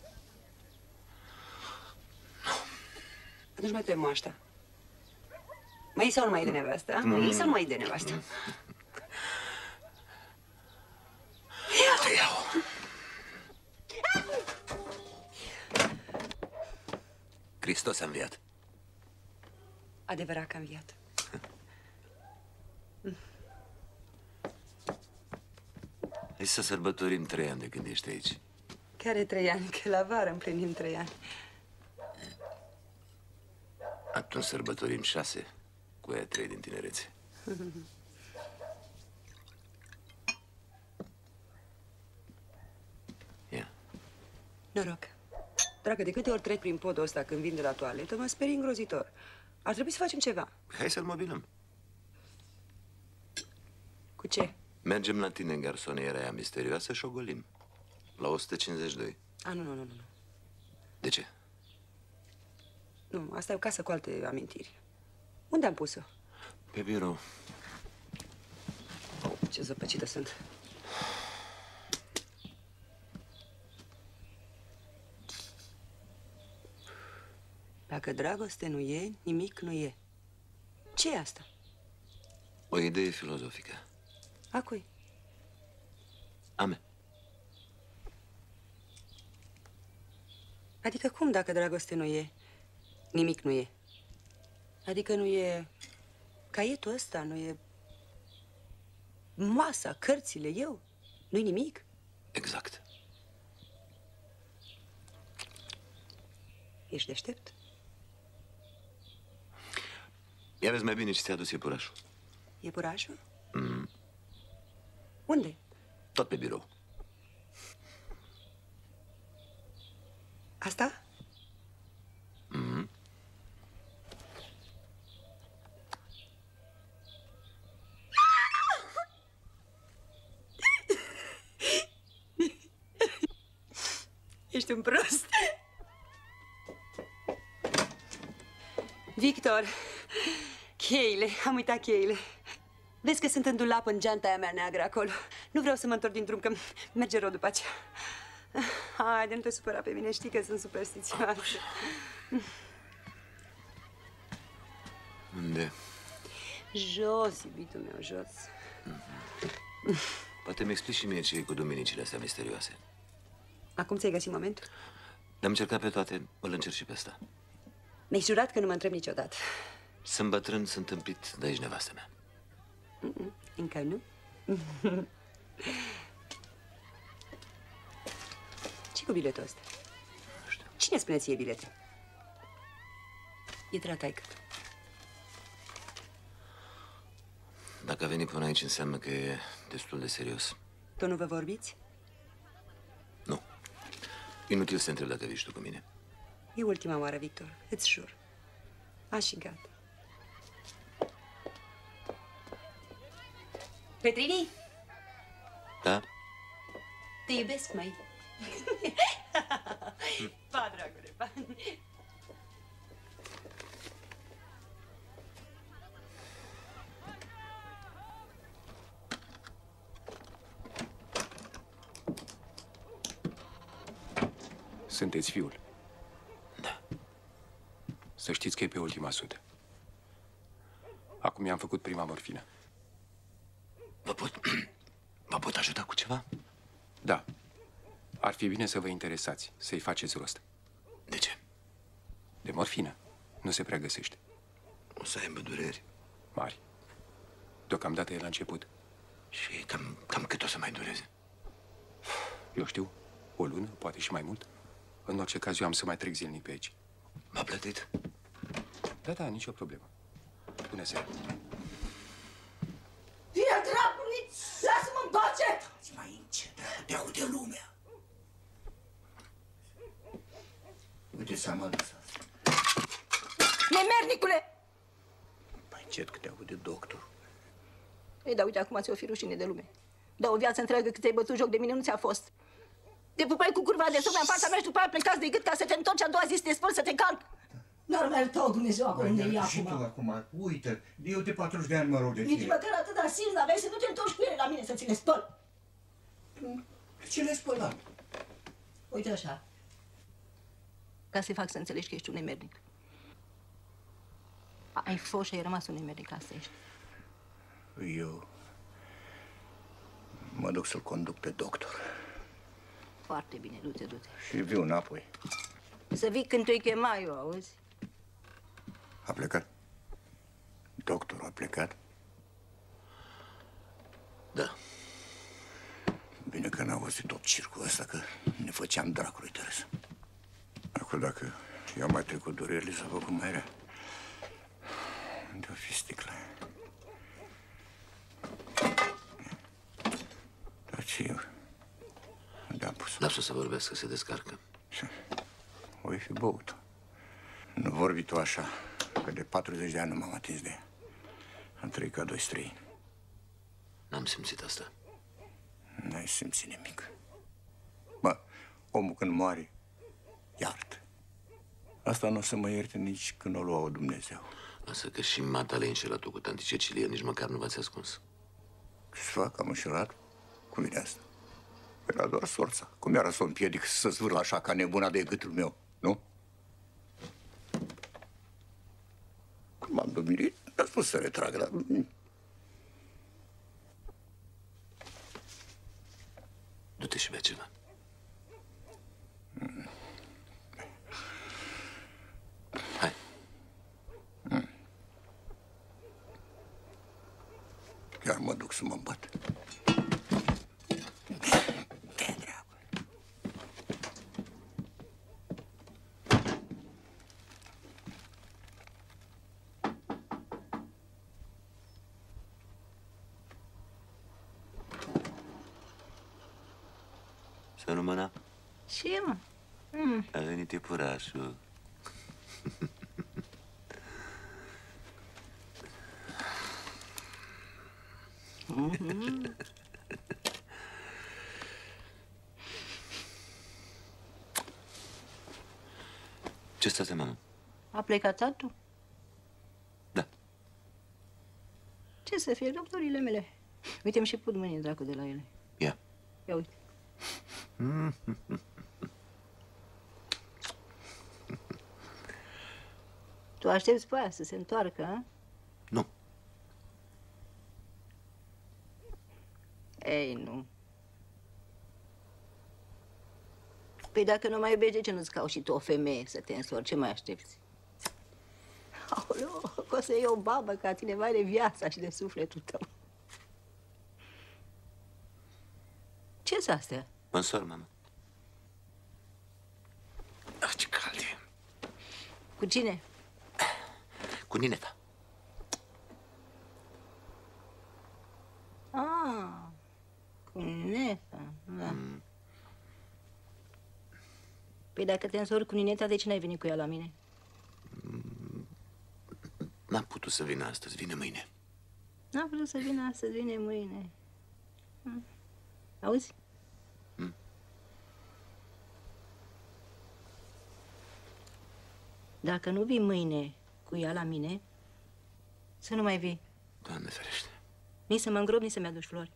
Nu. Atunci mai trebuie moașta. Mai iei sau nu mai iei de nevastă? Mai iei sau nu mai iei de nevastă? Te iau. Hristos a înviat. Adevărat că a înviat. Hai să sărbătorim 3 ani de când ești aici. Care 3 ani? Că la vară împlinim 3 ani. Atunci sărbătorim 6 cu aia 3 din tinerețe. Ia. Noroc. Dragă, de câte ori trec prin podul ăsta când vin de la toaletă, mă sperii îngrozitor. Ar trebui să facem ceva. Hai să-l mobilăm. Cu ce? Mergem la tine în garsoniera aia misterioasă și o golim. La 152. A, nu. De ce? Nu, asta e o casă cu alte amintiri. Unde am pus-o? Pe birou. Ce zăpăcită sunt. Dacă dragoste nu e, nimic nu e. Ce e asta? O idee filozofică. A cui? A mea. Adică cum dacă dragoste nu e, nimic nu e? Adică nu e caietul ăsta, nu e masa, cărțile, eu? Nu-i nimic? Exact. Ești deștept? Ia vezi mai bine ce ți-a adus iepurașul. Iepurașul? Unde? Tot pe birou. Asta? Ești un prost. Victor, cheile, am uitat cheile. Vezi că sunt în dulap în geanta aia mea neagră acolo. Nu vreau să mă întorc din drum, că merge rău după aceea. Haide, nu te supăra pe mine, știi că sunt superstițioasă. Unde? Jos, iubitul meu, jos. Poate mi explici și mie ce e cu duminicile astea misterioase. Acum ți-ai găsit momentul? Le-am încercat pe toate, îl încerc și pe ăsta. Mi-ai jurat că nu mă întreb niciodată. Sunt bătrân, sunt tâmpit, de aici nevastă mea. Încă nu? Ce cu biletul ăsta? Nu știu. Cine spune ție bilete? E de la taică. Dacă a venit până aici, înseamnă că e destul de serios. Tu nu vă vorbiți? Nu. Inutil să te întreb dacă vii și tu cu mine. E ultima oară, Victor, îți jur. Așa și gata. Petrini? Da? Te iubesc, măi. Pa, dragule, pa. Sunteți fiul? Da. Să știți că e pe ultima sută. Acum i-am făcut prima morfină. Vă pot ajuta cu ceva? Da. Ar fi bine să vă interesați, să-i faceți rost. De ce? De morfină. Nu se prea găsește. O să aibă dureri. Mari. Deocamdată e la început. Și cam cât o să mai dureze? Eu știu, o lună, poate și mai mult. În orice caz, eu am să mai trec zilnic pe aici. M-a plătit? Da, nicio problemă. Bună seara. Fie dracului! Lasă-mă în pace! Mai încet, te aude lumea. Uite seama lăsat. Nemernicule! Mai încet că te aude doctor. Ei, dar uite, acum ți-o fi rușine de lume. Dar o viață întreagă cât ți-ai bătut joc de mine nu ți-a fost. Te pupai cu curva de suflet în fața mea și după aia plecați de gât ca să te întorci a doua zi să te spăl, să te calc. N-ar tău Dumnezeu acolo unde e Și tu acum. acum, uite, eu de 40 de ani mă rog de Nici tine. măcar atâta simț n-aveai să nu te întorci cu ele la mine să ți le spăl. Ce le-ai spălat? Uite așa. Ca să-i fac să înțelegi că ești un nemernic. Ai fost și ai rămas un nemernic, asta ești. Eu mă duc să-l conduc pe doctor. Foarte bine, du-te, du-te. Și viu înapoi. Să vii când te-i chema eu, auzi? A plecat? Doctorul a plecat? Da. Bine că n-am văzut tot circul ăsta, că ne făceam dracului de râs. Acum, dacă i-au mai trecut durerile, s-a făcut mai rea. Unde-o fi sticla? Dar ce eu? Unde-am pus? Lasă să vorbească, se descarcă. O fi băut. Nu vorbi tu așa, că de 40 de ani nu m-am atins de ea. Am trăit ca doi străini. N-am simțit asta. N-ai simțit nimic. Mă, omul când moare, iartă. Asta nu o să mă ierte nici când o lua Dumnezeu. Lasă că și mata le-ai înșelat tu cu tanti Cecilia, nici măcar nu v-ați ascuns. Ce-ți fac? Am înșelat? Cum vine asta? Era doar sorța. Cum era să o împiedic să zvârl așa ca nebuna de gâtul meu, nu? Când m-am dominit, mi-a spus să retrag, dar... Du-te și bea ceva. Hai. Chiar mă duc să mă îmbat. Să nu mâna? Ce, mă? A venit iepurașul. Ce stase, mamă? A plecat tatu? Da. Ce să fie, doctorile mele? Uite-mi și put mâine, dracu, de la ele. Ia. Ia uite. Tu aștepți pe aia să se întoarcă, a? Nu. Ei, nu. Păi dacă nu mai iubești, de ce nu-ți cauți și tu o femeie să te însori? Ce mai aștepți? Aoleu, că o să iei o babă ca tine, vai de viața și de sufletul tău. Ce-s astea? Mă însor, mamă. Ah, ce cald e. Cu cine? Cu nineta. Ah, cu Nineta, da. Păi dacă te însori cu Nineta, de ce n-ai venit cu ea la mine? N-am putut să vină astăzi, vine mâine. N-am vrut să vină astăzi, vine mâine. Auzi? Dacă nu vii mâine cu ea la mine, să nu mai vii. Doamne ferește. Nici să mă îngrop, nici să-mi aduci flori.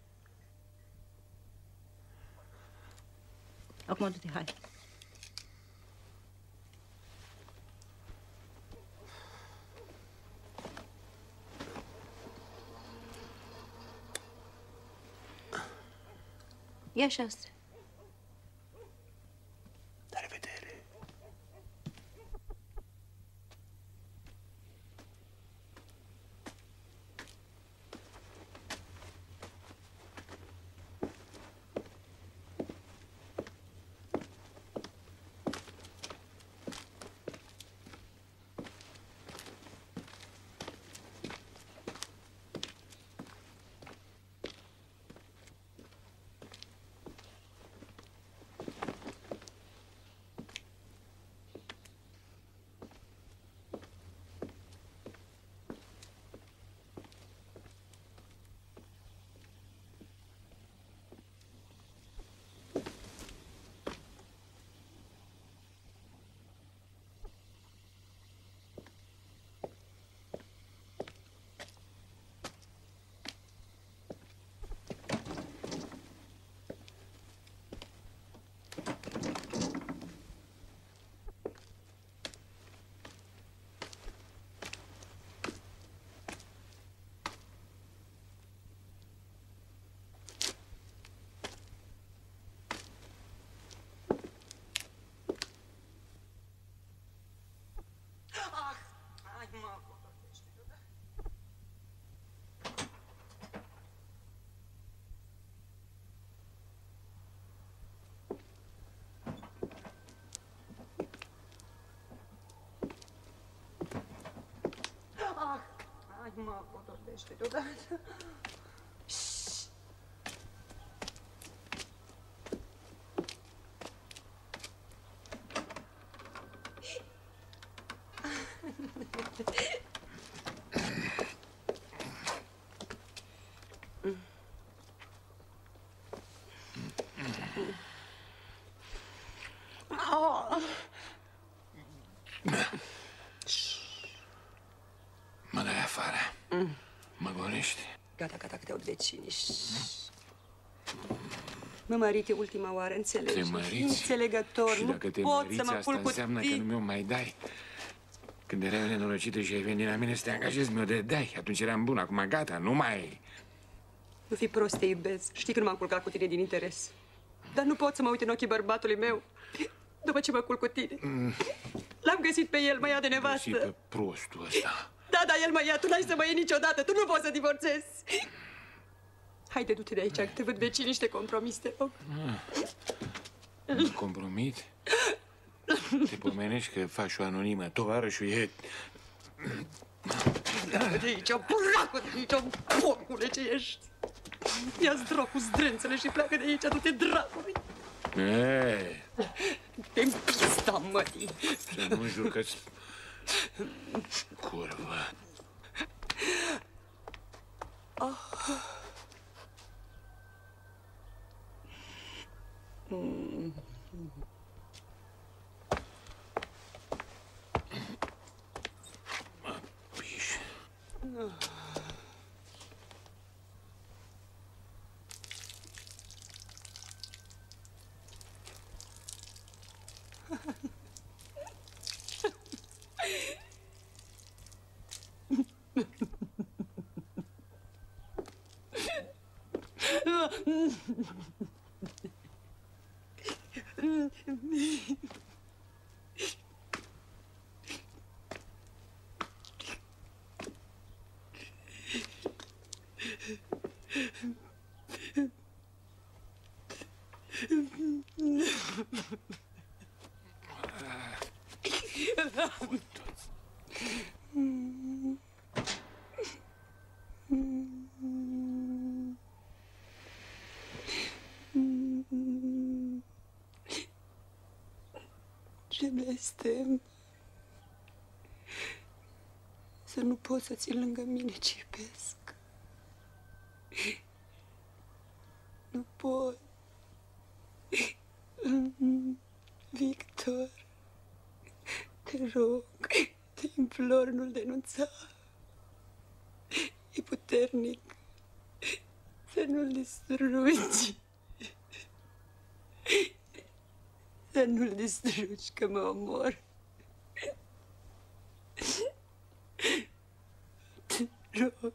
Acum du-te, hai. Ia și asta. La revedere. Hai, mă, potolește deodată. Mă dai afară. Mă gonești. Gata, gata, că te aud vecinii. Mă mărite ultima oară, înțelegi? Te măriți? Înțelegător, Și dacă te nu pot măriți, să mă asta culc cu înseamnă că nu mi-o mai dai. Când erai nenorocită și ai venit la mine să te angajezi, mi-o dai. Atunci eram bun, acum gata, nu mai... Nu fi prost, te iubesc. Știi că nu m-am culcat cu tine din interes. Dar nu pot să mă uit în ochii bărbatului meu după ce mă culc cu tine. L-am găsit pe el, mă ia de nevastă. Găsit pe prostul ăsta. Da, da, el mă ia, tu n-ai să mă iei niciodată, tu nu poți să divorțezi. Haide, du-te de aici, că te văd vecinii și te compromis, te rog. Mă compromit? Te pomenești că faci o anonimă, tovarășul e... De aici, buracul de aici, porcule ce ești. Ia-ți dracu zdrențele și pleacă de aici, du-te dracului. Te-mi pista, mătii. Să nu jucați... Curvă. Ce blestem să nu pot să țin lângă mine ce iubesc. Nu pot. Victor, te rog, te implor, nu-l denunța. E puternic. Să nu-l distrugi. Să nu-l distrugi, că mă omor. Te rog.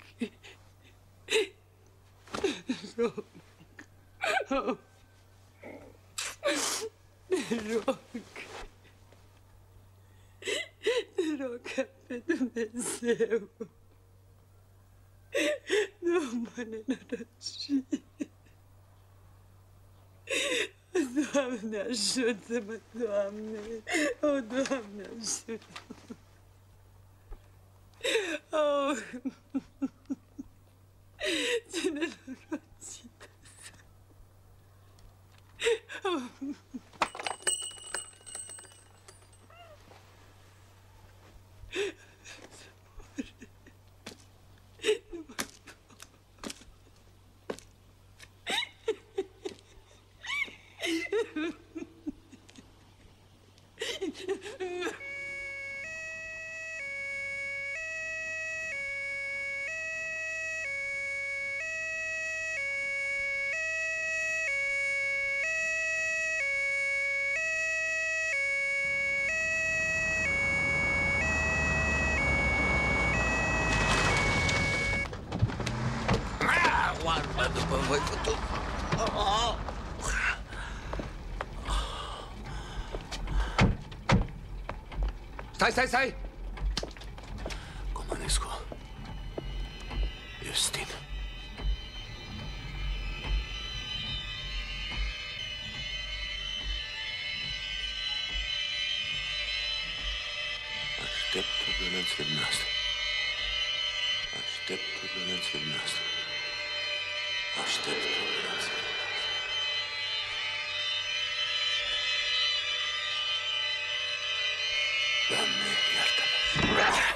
Te rog. Te rog. Te rog ca pe Dumnezeu. Nu mă nenorocii. Doamne, ajută-mă, Doamne! O, Doamne, ajută-mă! Oh! Ce nenorocită! Oh! Oarba după voi putu. Stai! Comănescu. Justin. Aștept ordonanțele noastre. Aștept ordonanțele noastre. Aștept ordonanțele. Doamne, iartă-mă.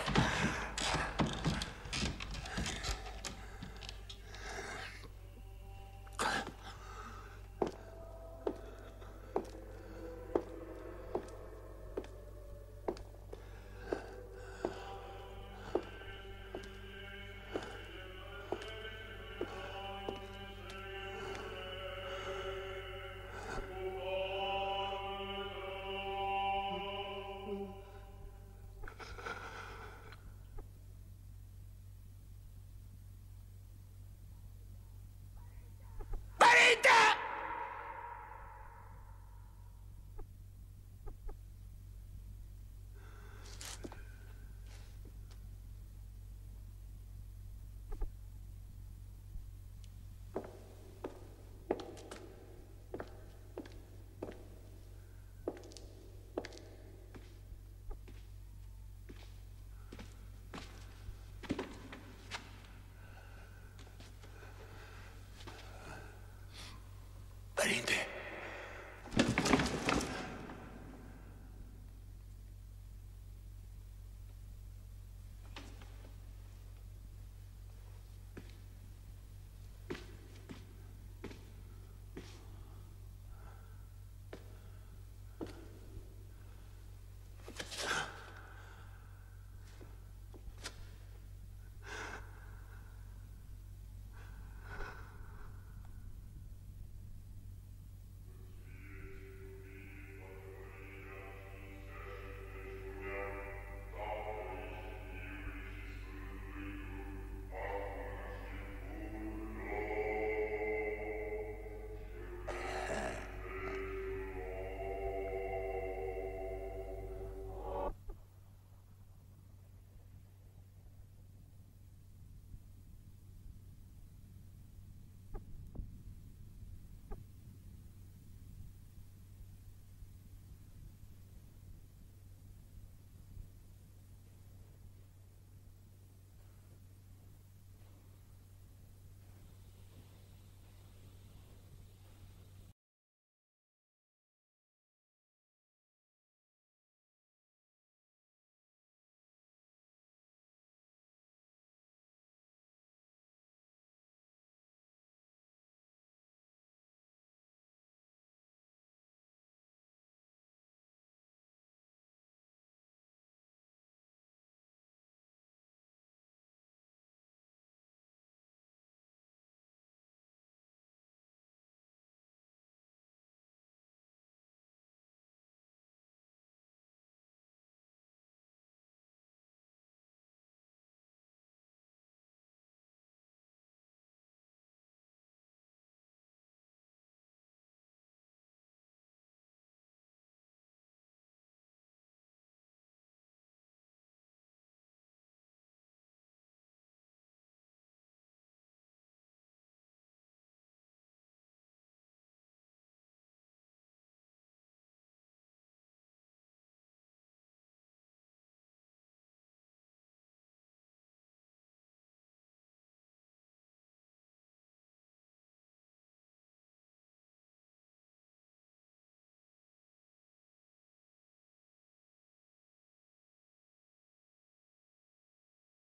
Părinte!